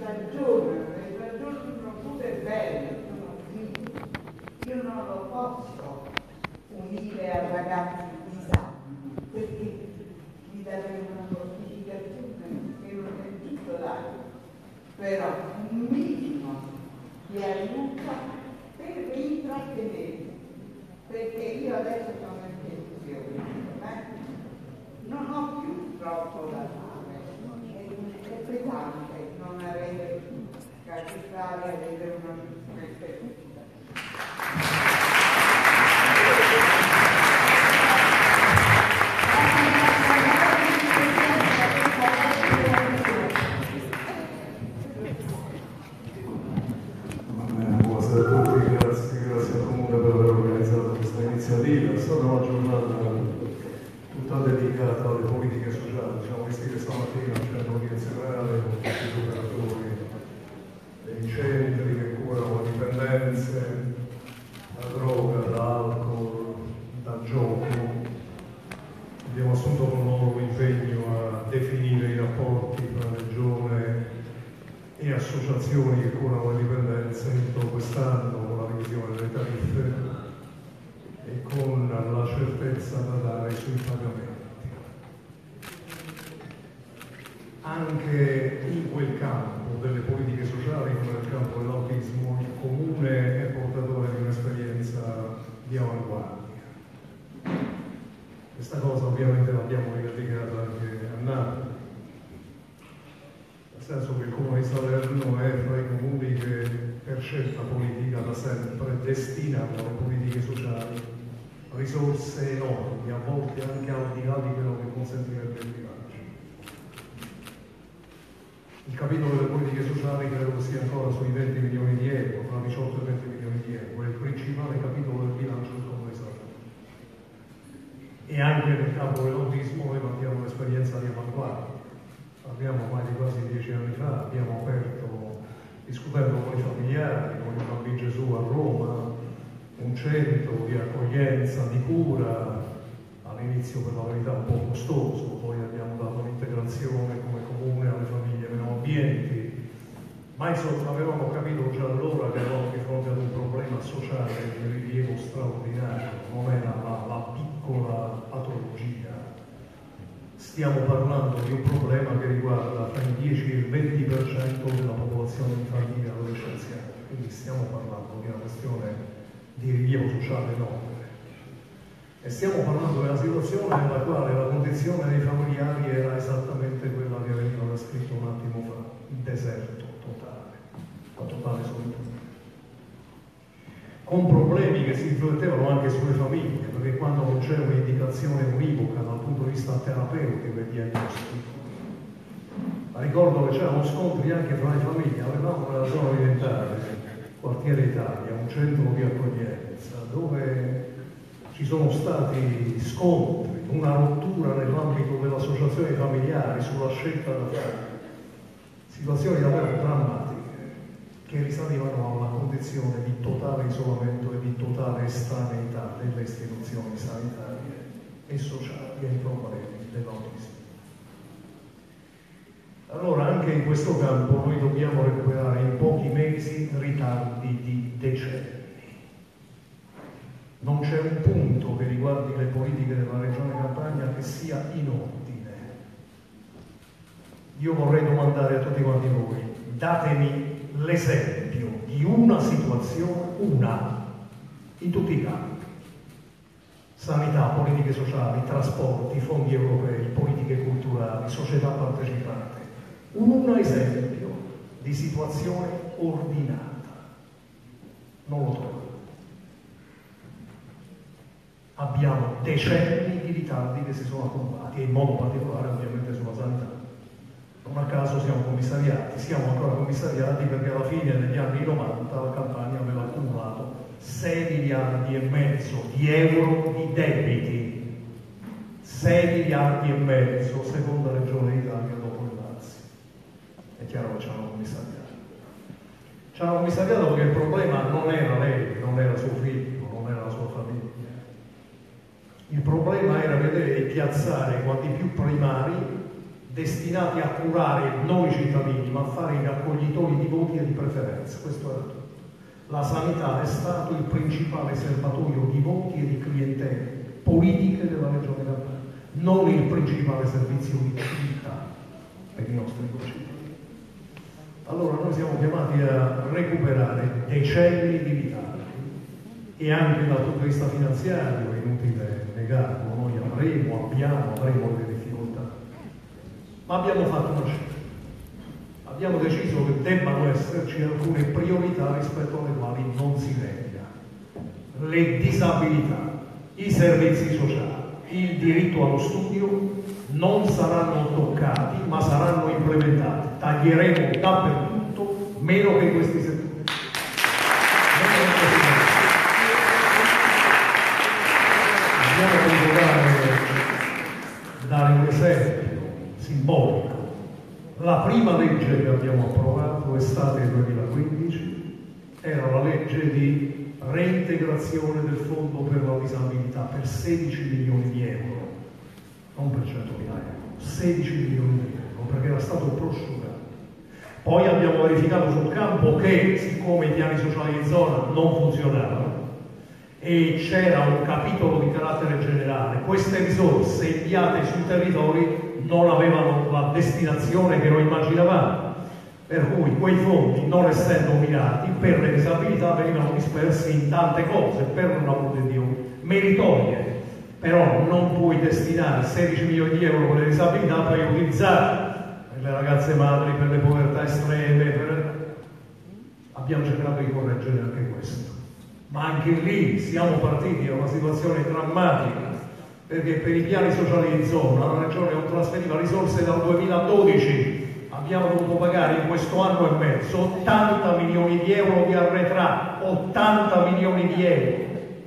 ragionano pure bene, io non lo posso unire a ragazzi disabili, perché gli darei una fortificazione che non è giusto dare, però un minimo di aiuto per intrattenere, perché io adesso sono in pensione, non ho più troppo da fare, è pesante non avere capitale, avere una perspettiva. Buonasera a tutti, grazie al Comune per aver organizzato questa iniziativa. È stata una giornata tutta dedicata alle politiche sociali. Siamo visti che stamattina c'è un'udienza reale con tutti gli operatori dei centri che curano le dipendenze da droga, da alcol, da gioco. Abbiamo assunto con loro l'impegno a definire i rapporti tra regione e associazioni che curano le dipendenze entro quest'anno con la revisione delle tariffe e con la certezza da dare sui pagamenti. Anche in quel campo delle politiche sociali, come nel campo dell'autismo, il Comune è portatore di un'esperienza di avanguardia. Questa cosa ovviamente l'abbiamo rivendicata anche a Napoli, nel senso che il Comune di Salerno è fra i comuni che per scelta politica da sempre destinano alle politiche sociali risorse enormi, a volte anche al di là di quello che consentirebbe il bilancio. Il capitolo delle politiche sociali credo che sia ancora sui 20 milioni di euro, tra 18 e 20 milioni di euro, è il principale capitolo del bilancio del Comune di Salerno. E anche nel campo dell'autismo noi mandiamo un'esperienza di avanguardia. Parliamo ormai di quasi 10 anni fa, abbiamo aperto, discutendo con i familiari, con il Bambino Gesù a Roma, un centro di accoglienza, di cura, all'inizio per la verità un po' costoso, poi abbiamo dato un'integrazione come comune alle famiglie meno abbienti, ma insomma avevamo capito già allora che eravamo di fronte ad un problema sociale di rilievo straordinario, non era la piccola patologia. Stiamo parlando di un problema che riguarda tra il 10 e il 20% della popolazione infantile e adolescenziale, quindi stiamo parlando di una questione di rilievo sociale enorme. E stiamo parlando di una situazione nella quale la condizione dei familiari era esattamente quella che veniva descritto un attimo fa, il deserto totale, la totale solitudine. Con problemi che si riflettevano anche sulle famiglie, perché quando non c'è un'indicazione univoca dal punto di vista terapeutico e diagnostico. Ma ricordo che c'erano scontri anche fra le famiglie, avevamo nella zona orientale, quartiere Italia, un centro di accoglienza, dove ci sono stati scontri, una rottura nell'ambito dell'associazione familiare sulla scelta da fare, situazioni davvero drammatiche che risalivano a una condizione di totale isolamento e di totale estraneità delle istituzioni sanitarie e sociali ai problemi dell'autismo. Allora anche in questo campo noi dobbiamo recuperare in pochi mesi ritardi di decenni. Non c'è un punto che riguardi le politiche della Regione Campania che sia in ordine. Io vorrei domandare a tutti quanti voi, datemi l'esempio di una situazione, in tutti i campi. Sanità, politiche sociali, trasporti, fondi europei, politiche culturali, società partecipate. Un esempio di situazione ordinata. Non lo trovo. Abbiamo decenni di ritardi che si sono accumulati, e in modo particolare ovviamente sulla sanità. Non a caso siamo ancora commissariati perché alla fine degli anni 90 la Campania aveva accumulato 6 miliardi e mezzo di euro di debiti. 6 miliardi e mezzo, seconda regione d'Italia dopo il Lazio. È chiaro che ci hanno commissariato. Ci hanno commissariato perché il problema non era lei, non era suo figlio, non era la sua famiglia. Il problema era vedere e piazzare quanti più primari destinati a curare non i cittadini, ma a fare i raccoglitori di voti e di preferenze. Questo era tutto. La sanità è stato il principale serbatoio di voti e di clientele politiche della Regione Campania, non il principale servizio di utilità per i nostri concittadini. Allora noi siamo chiamati a recuperare decenni di ritardi e anche dal punto di vista finanziario, è inutile negarlo, noi avremo delle difficoltà, ma abbiamo fatto una scelta. Abbiamo deciso che debbano esserci alcune priorità rispetto alle quali non si nega. Le disabilità, i servizi sociali, il diritto allo studio non saranno toccati, ma saranno implementati. Taglieremo dappertutto, meno che in questi settori. Dare un esempio simbolico. La prima legge che abbiamo approvato estate 2015 era la legge di reintegrazione del fondo per la disabilità per 16 milioni di euro, non per 100.000 euro, 16 milioni di euro, perché era stato prosciugato. Poi abbiamo verificato sul campo che, siccome i piani sociali di zona non funzionavano e c'era un capitolo di carattere generale, queste risorse inviate sui territori non avevano la destinazione che noi immaginavamo, per cui quei fondi, non essendo mirati per le disabilità, venivano dispersi in tante cose, per un amor di Dio, meritorie. Però non puoi destinare 16 milioni di euro per le disabilità per utilizzare per le ragazze madri, per le povertà estreme, Abbiamo cercato di correggere anche questo. Ma anche lì siamo partiti da una situazione drammatica, perché per i piani sociali di zona la Regione non trasferiva risorse dal 2012, abbiamo dovuto pagare in questo anno e mezzo 80 milioni di euro di arretrati, 80 milioni di euro,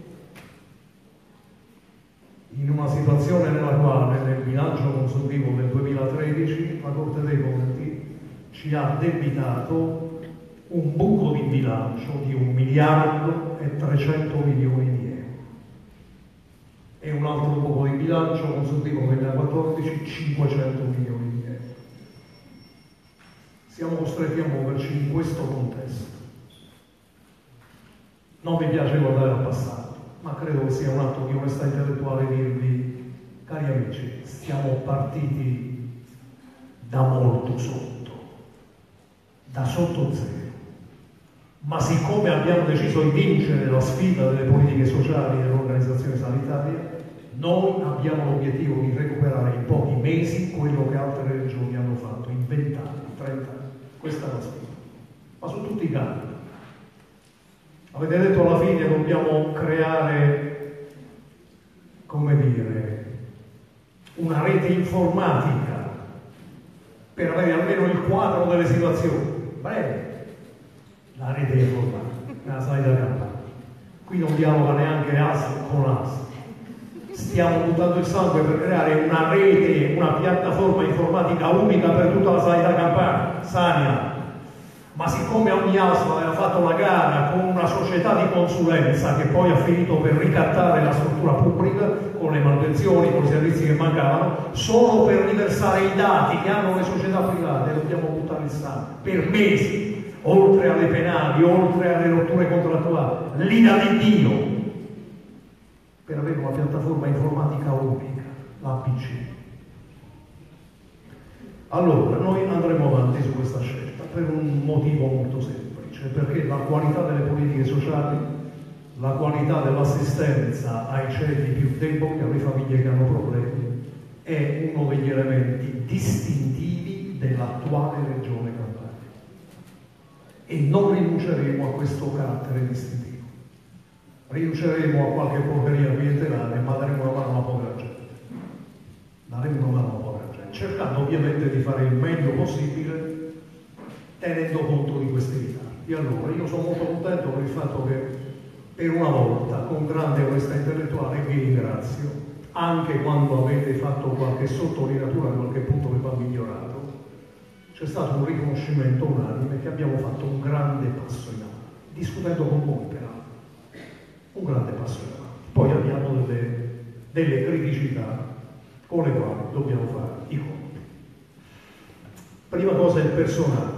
in una situazione nella quale nel bilancio consuntivo del 2013 la Corte dei Conti ci ha debitato un buco di bilancio di 1 miliardo e 300 milioni di euro e un altro buco di bilancio consuntivo nel 2014 500 milioni di euro. Siamo costretti a muoverci in questo contesto. Non mi piace guardare al passato, ma credo che sia un atto di onestà intellettuale dirvi, cari amici, siamo partiti da molto sotto, da sotto zero. Ma siccome abbiamo deciso di vincere la sfida delle politiche sociali e dell'organizzazione sanitaria, noi abbiamo l'obiettivo di recuperare in pochi mesi quello che altre regioni hanno fatto in 20 anni, 30 anni. Questa è la sfida. Ma su tutti i campi. Avete detto alla fine dobbiamo creare, come dire, una rete informatica per avere almeno il quadro delle situazioni. Bene. La rete informatica, nella sanità campana. Qui non dialoga neanche ASL con ASL. Stiamo buttando il sangue per creare una rete, una piattaforma informatica unica per tutta la sanità campana, Sania. Ma siccome ogni ASL aveva fatto la gara con una società di consulenza che poi ha finito per ricattare la struttura pubblica con le manutenzioni, con i servizi che mancavano, solo per riversare i dati che hanno le società private dobbiamo buttare il sangue per mesi. Oltre alle penali, oltre alle rotture contrattuali, l'ira di Dio, per avere una piattaforma informatica unica, l'APC. Allora, noi andremo avanti su questa scelta per un motivo molto semplice, perché la qualità delle politiche sociali, la qualità dell'assistenza ai ceti più deboli, alle famiglie che hanno problemi, è uno degli elementi distintivi dell'attuale regione Campania. E non rinunceremo a questo carattere distintivo. Rinunceremo a qualche porcheria clientelare, ma daremo una mano alla povera gente. Daremo una mano alla povera gente, cercando ovviamente di fare il meglio possibile, tenendo conto di questi ritardi. Allora, io sono molto contento per il fatto che, per una volta, con grande onestà intellettuale, vi ringrazio, anche quando avete fatto qualche sottolineatura, qualche punto che va migliorato. C'è stato un riconoscimento unanime che abbiamo fatto un grande passo in avanti, discutendo con voi peraltro, un grande passo in avanti. Poi abbiamo delle criticità con le quali dobbiamo fare i conti. Prima cosa è il personale.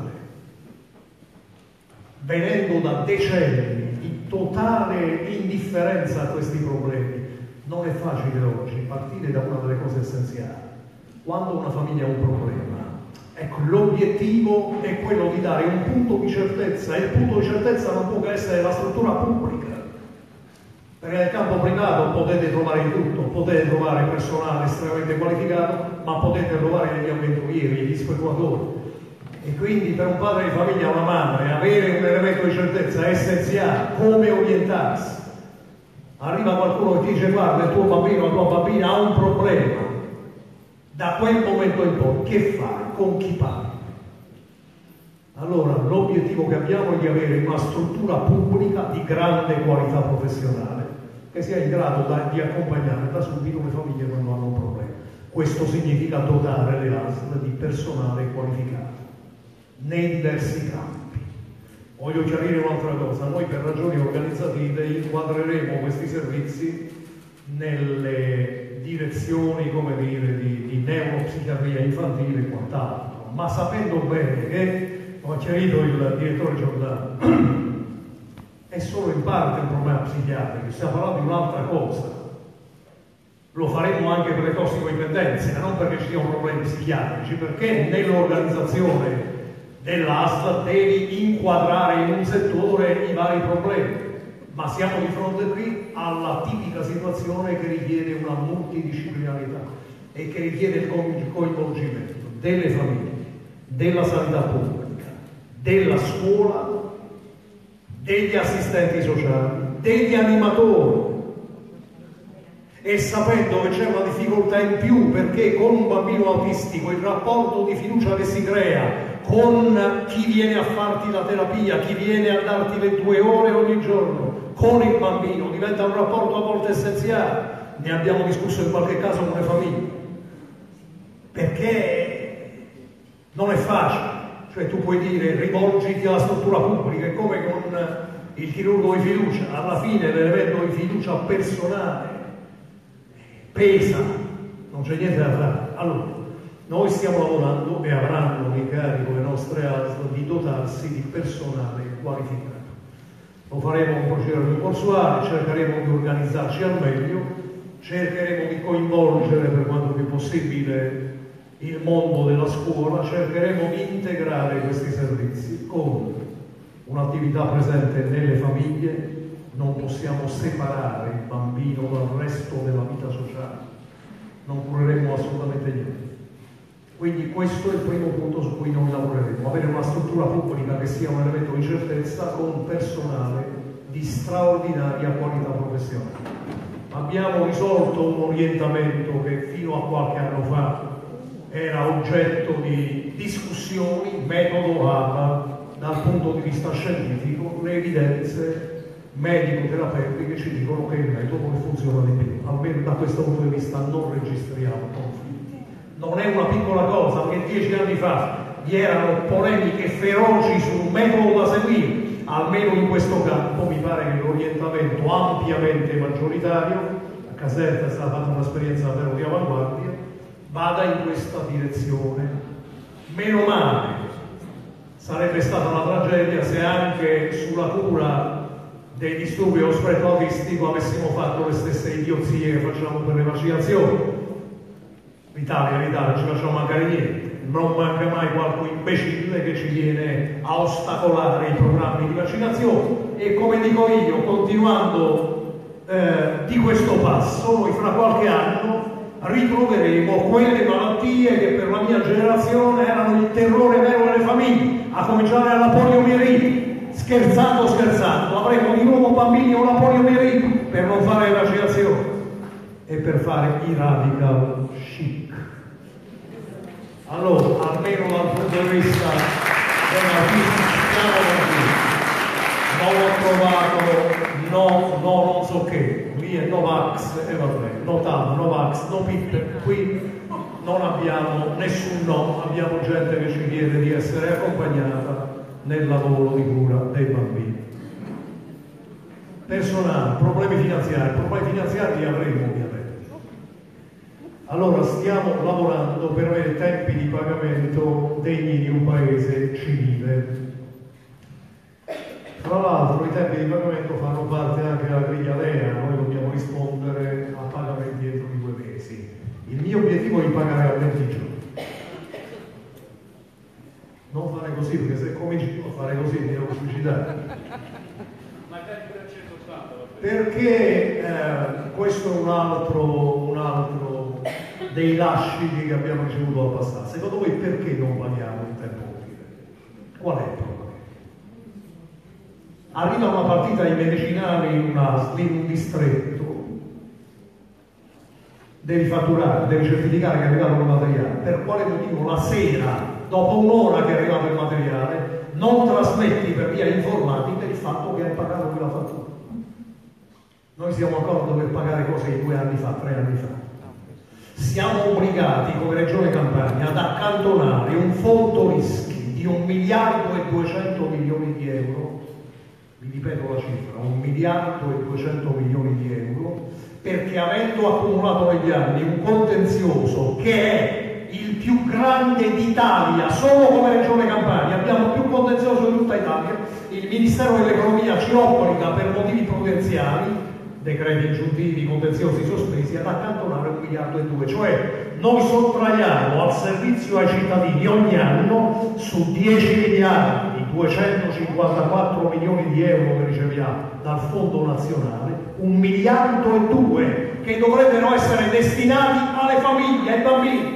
Venendo da decenni di totale indifferenza a questi problemi, non è facile oggi partire da una delle cose essenziali. Quando una famiglia ha un problema, ecco, l'obiettivo è quello di dare un punto di certezza, e il punto di certezza non può che essere la struttura pubblica. Perché nel campo privato potete trovare di tutto, potete trovare personale estremamente qualificato, ma potete trovare degli avventurieri, degli speculatori. E quindi per un padre di famiglia, una madre, avere un elemento di certezza è essenziale. Come orientarsi? Arriva qualcuno che ti dice: guarda, il tuo bambino, la tua bambina ha un problema. Da quel momento in poi che fai? Con chi parli? Allora l'obiettivo che abbiamo è di avere una struttura pubblica di grande qualità professionale che sia in grado di accompagnare da subito le famiglie quando hanno un problema. Questo significa dotare le ASL di personale qualificato nei diversi campi. Voglio chiarire un'altra cosa: noi per ragioni organizzative inquadreremo questi servizi nelle direzioni, come dire, di neuropsichiatria infantile e quant'altro, ma sapendo bene che, come ha chiarito il direttore Giordano, è solo in parte un problema psichiatrico, stiamo parlando di un'altra cosa. Lo faremo anche per le tossicodipendenze, non perché ci siano problemi psichiatrici, perché nell'organizzazione dell'ASL devi inquadrare in un settore i vari problemi, ma siamo di fronte qui alla tipica situazione che richiede una multidisciplinarità e che richiede il coinvolgimento delle famiglie, della sanità pubblica, della scuola, degli assistenti sociali, degli animatori, e sapendo che c'è una difficoltà in più, perché con un bambino autistico il rapporto di fiducia che si crea con chi viene a farti la terapia, chi viene a darti le 2 ore ogni giorno, con il bambino diventa un rapporto a volte essenziale. Ne abbiamo discusso in qualche caso con le famiglie, perché non è facile. Cioè tu puoi dire rivolgiti alla struttura pubblica, è come con il chirurgo di fiducia, alla fine l'elemento di fiducia personale pesa, non c'è niente da fare. Allora, noi stiamo lavorando e avranno l'incarico le nostre ASL di dotarsi di personale qualificato. Lo faremo con procedure concorsuali, cercheremo di organizzarci al meglio, cercheremo di coinvolgere per quanto più possibile il mondo della scuola, cercheremo di integrare questi servizi con un'attività presente nelle famiglie. Non possiamo separare il bambino dal resto della vita sociale, non cureremo assolutamente niente. Quindi questo è il primo punto su cui noi lavoreremo: avere una struttura pubblica che sia un elemento di certezza con personale di straordinaria qualità professionale. Abbiamo risolto un orientamento che fino a qualche anno fa era oggetto di discussioni, metodo ABA, dal punto di vista scientifico, le evidenze medico-terapeutiche ci dicono che è il metodo che funziona di più. Almeno da questo punto di vista non registriamo conflitti. Non è una piccola cosa, perché 10 anni fa vi erano polemiche feroci sul metodo da seguire. Almeno in questo campo mi pare che l'orientamento ampiamente maggioritario, a Caserta è stata fatta un'esperienza davvero di avanguardia, vada in questa direzione. Meno male, sarebbe stata una tragedia se anche sulla cura dei disturbi dello spettro autistico avessimo fatto le stesse idiozie che facciamo per le vaccinazioni. L'Italia non ci facciamo mancare niente, non manca mai qualche imbecille che ci viene a ostacolare i programmi di vaccinazione. E come dico io, continuando di questo passo, noi fra qualche anno ritroveremo quelle malattie che per la mia generazione erano il terrore vero delle famiglie, a cominciare dalla poliomielite. Scherzando, avremo di nuovo bambini con la poliomielite per non fare le vaccinazioni e per fare i radical chic. Allora, almeno dal punto di vista dell'autismo non ho trovato non so che, lì è Novax e vabbè, no TAV, Novax, no PIP, qui non abbiamo nessun no, abbiamo gente che ci chiede di essere accompagnata nel lavoro di cura dei bambini. Personale, problemi finanziari li avremo ovviamente. Allora stiamo lavorando per avere tempi di pagamento degni di un paese civile. Tra l'altro i tempi di pagamento fanno parte anche della griglia Lea, noi dobbiamo rispondere a pagamenti entro di 2 mesi. Il mio obiettivo è di pagare a 20 giorni. Non fare così, perché se cominci a fare così mi devo suicidare. Perché questo è un altro dei lasciti che abbiamo ricevuto al passato. Secondo voi perché non paghiamo in tempo utile? Qual è il problema? Arriva una partita di medicinali in un distretto, devi fatturare, devi certificare che è arrivato il materiale. Per quale motivo la sera, dopo un'ora che è arrivato il materiale, non trasmetti per via informatica il fatto che hai pagato quella fattura? Noi siamo d'accordo per pagare cose di 2 anni fa, 3 anni fa. Siamo obbligati come Regione Campania ad accantonare un fondo rischi di 1 miliardo e 200 milioni di euro, vi ripeto la cifra, 1 miliardo e 200 milioni di euro, perché avendo accumulato negli anni un contenzioso che è il più grande d'Italia, solo come Regione Campania, abbiamo più contenzioso di tutta Italia, il Ministero dell'Economia ci obbliga per motivi prudenziali, decreti ingiuntivi, contenziosi sospesi, ad accantonare 1 miliardo e 2, cioè noi sottraiamo al servizio ai cittadini ogni anno su 10 miliardi 254 milioni di euro che riceviamo dal Fondo Nazionale, 1 miliardo e 2 che dovrebbero essere destinati alle famiglie, ai bambini.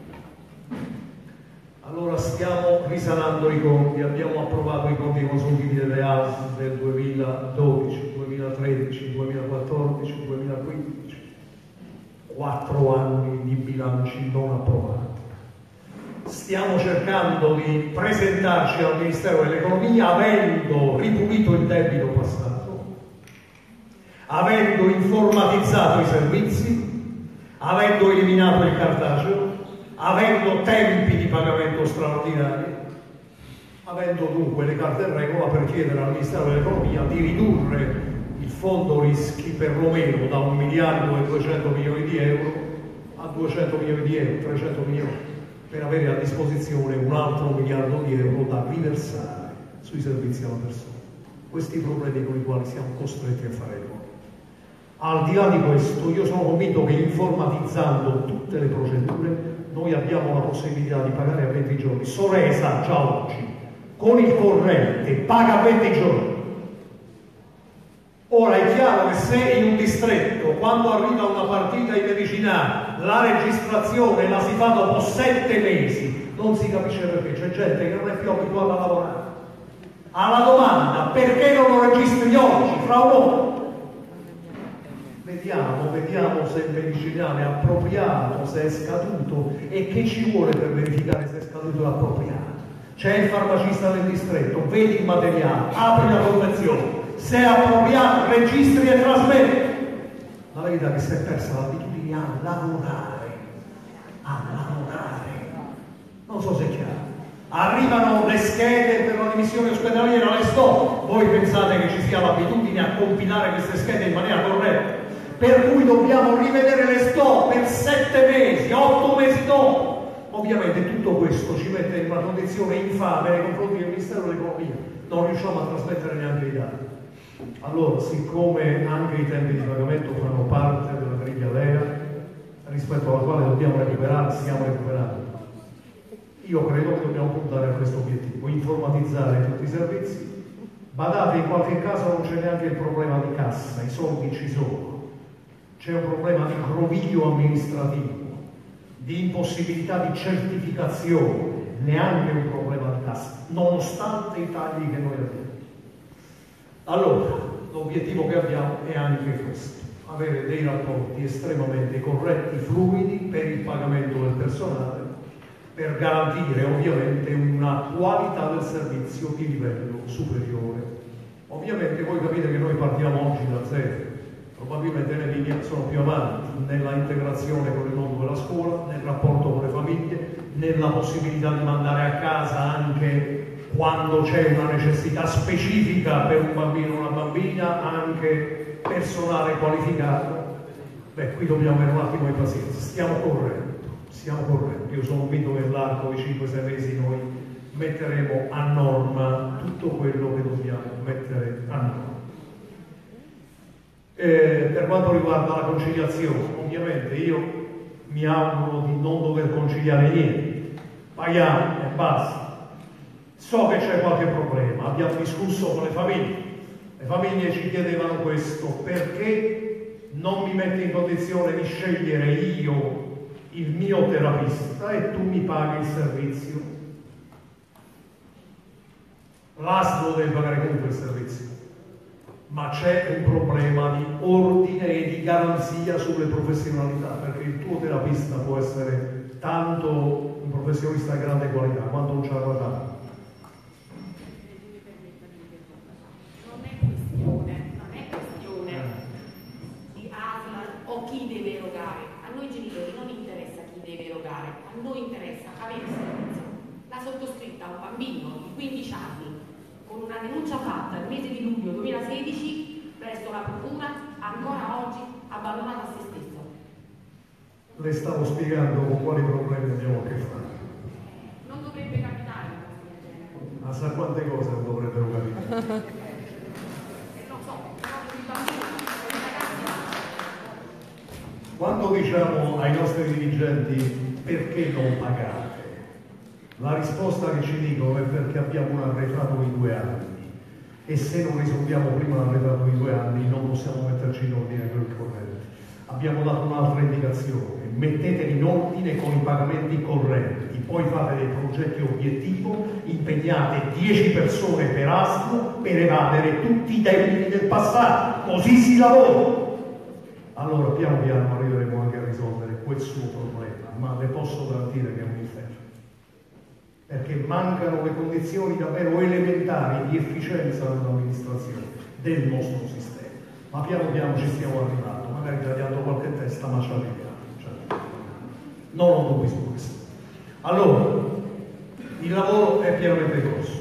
Allora stiamo risanando i conti, abbiamo approvato i conti consuntivi delle ASL del 2012, 2013, 2014, 2015, 4 anni di bilanci non approvati. Stiamo cercando di presentarci al Ministero dell'Economia avendo ripulito il debito passato, avendo informatizzato i servizi, avendo eliminato il cartaceo, avendo tempi di pagamento straordinari, avendo dunque le carte in regola per chiedere al Ministero dell'Economia di ridurre il fondo rischi perlomeno da 1 miliardo e 200 milioni di euro a 200 milioni di euro, 300 milioni, per avere a disposizione un altro 1 miliardo di euro da riversare sui servizi alla persona. Questi problemi con i quali siamo costretti a fare noi. Al di là di questo, io sono convinto che informatizzando tutte le procedure noi abbiamo la possibilità di pagare a 20 giorni. Soresa già oggi con il corrente paga a 20 giorni. Ora è chiaro che se in un distretto, quando arriva una partita di medicinali, la registrazione la si fa dopo 7 mesi, non si capisce perché, c'è gente che non è più abituata a lavorare. Alla domanda perché non lo registri oggi, fra un'ora? Vediamo se il medicinale è appropriato, se è scaduto e che ci vuole per verificare se è scaduto e appropriato. C'è il farmacista del distretto, vedi il materiale, apri la confezione, se è appropriato registri e trasmetti. La verità è che si è persa l'abitudine a lavorare. Non so se è chiaro. Arrivano le schede per la dimissione ospedaliera, le sto. Voi pensate che ci sia l'abitudine a compilare queste schede in maniera corretta? Per cui dobbiamo rivedere le sto per 7 mesi, 8 mesi dopo. Ovviamente tutto questo ci mette in una condizione infame nei confronti del Ministero dell'Economia. Non riusciamo a trasmettere neanche i dati. Allora, siccome anche i tempi di pagamento fanno parte della griglia Lea, rispetto alla quale dobbiamo recuperare, stiamo recuperando, io credo che dobbiamo puntare a questo obiettivo, informatizzare tutti i servizi. Badate, in qualche caso non c'è neanche il problema di cassa, i soldi ci sono. C'è un problema di groviglio amministrativo, di impossibilità di certificazione, neanche un problema di cassa, nonostante i tagli che noi abbiamo. Allora, l'obiettivo che abbiamo è anche questo, avere dei rapporti estremamente corretti, fluidi per il pagamento del personale, per garantire ovviamente una qualità del servizio di livello superiore. Ovviamente voi capite che noi partiamo oggi da zero. Probabilmente le linee sono più avanti nella integrazione con il mondo della scuola, nel rapporto con le famiglie, nella possibilità di mandare a casa anche quando c'è una necessità specifica per un bambino o una bambina, anche personale qualificato. Beh, qui dobbiamo avere un attimo di pazienza, stiamo correndo. Io sono convinto che nell'arco di 5-6 mesi noi metteremo a norma tutto quello che dobbiamo mettere a norma. Per quanto riguarda la conciliazione, ovviamente io mi auguro di non dover conciliare niente, paghiamo e basta. So che c'è qualche problema, abbiamo discusso con le famiglie ci chiedevano questo: perché non mi metti in condizione di scegliere io il mio terapista e tu mi paghi il servizio? L'ASL deve pagare comunque il servizio, ma c'è un problema di ordine e di garanzia sulle professionalità, perché il tuo terapista può essere tanto un professionista di grande qualità quanto un ciarlatano. Non è questione di ASL o chi deve erogare. A noi genitori non interessa chi deve erogare, a noi interessa avere il servizio. La sottoscritta un bambino di 15 anni con una denuncia fatta il mese di luglio 2016 presso la procura, ancora oggi abbandonata a se stesso. Le stavo spiegando con quali problemi abbiamo a che fare. Non dovrebbe capitare una cosa del genere. Ma sa quante cose non dovrebbero capitare? Non so, i bambini, i ragazzi. Quando diciamo ai nostri dirigenti perché non pagate, la risposta che ci dicono è perché abbiamo un arretrato di 2 anni e se non risolviamo prima l'arretrato di 2 anni non possiamo metterci in ordine con il corrente. Abbiamo dato un'altra indicazione: mettetevi in ordine con i pagamenti correnti, poi fate dei progetti obiettivo, impegnate 10 persone per ASL per evadere tutti i debiti del passato, così si lavora. Allora piano piano arriveremo anche a risolvere quel suo problema, ma le posso garantire che è un inferno, perché mancano le condizioni davvero elementari di efficienza dell'amministrazione del nostro sistema. Ma piano piano ci stiamo arrivando, magari tagliando qualche testa, ma ci arriviamo. Non ho dubbi su questo. Allora, il lavoro è pienamente in corso.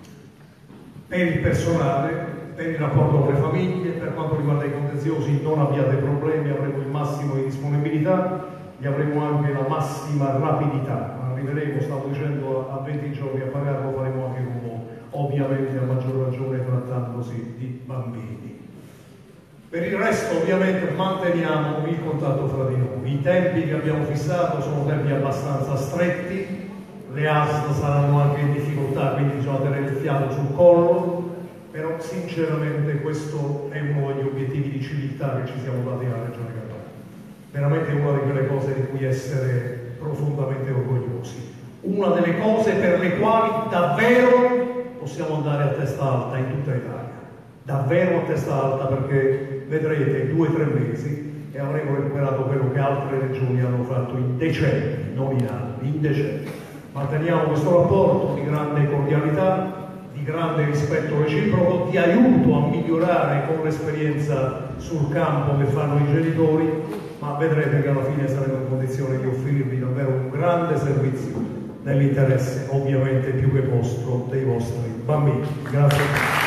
Per il personale, per il rapporto con le famiglie, per quanto riguarda i contenziosi non abbiate problemi, avremo il massimo di disponibilità, gli avremo anche la massima rapidità. Arriveremo, stavo dicendo, a 20 giorni a pagarlo, faremo anche con voi, ovviamente a maggior ragione trattandosi di bambini. Per il resto ovviamente manteniamo il contatto fra di noi. I tempi che abbiamo fissato sono tempi abbastanza stretti, le ASL saranno anche in difficoltà, quindi bisogna tenere il fiato sul collo, però sinceramente questo è uno degli obiettivi di civiltà che ci siamo dati alla Regione Campania. Veramente una di quelle cose di cui essere profondamente orgogliosi. Una delle cose per le quali davvero possiamo andare a testa alta in tutta Italia. Davvero a testa alta, perché vedrete 2 o 3 mesi e avremo recuperato quello che altre regioni hanno fatto in decenni, non in anni, in decenni. Manteniamo questo rapporto di grande cordialità, di grande rispetto reciproco, di aiuto a migliorare con l'esperienza sul campo che fanno i genitori, ma vedrete che alla fine saremo in condizione di offrirvi davvero un grande servizio nell'interesse ovviamente più che vostro dei vostri bambini. Grazie.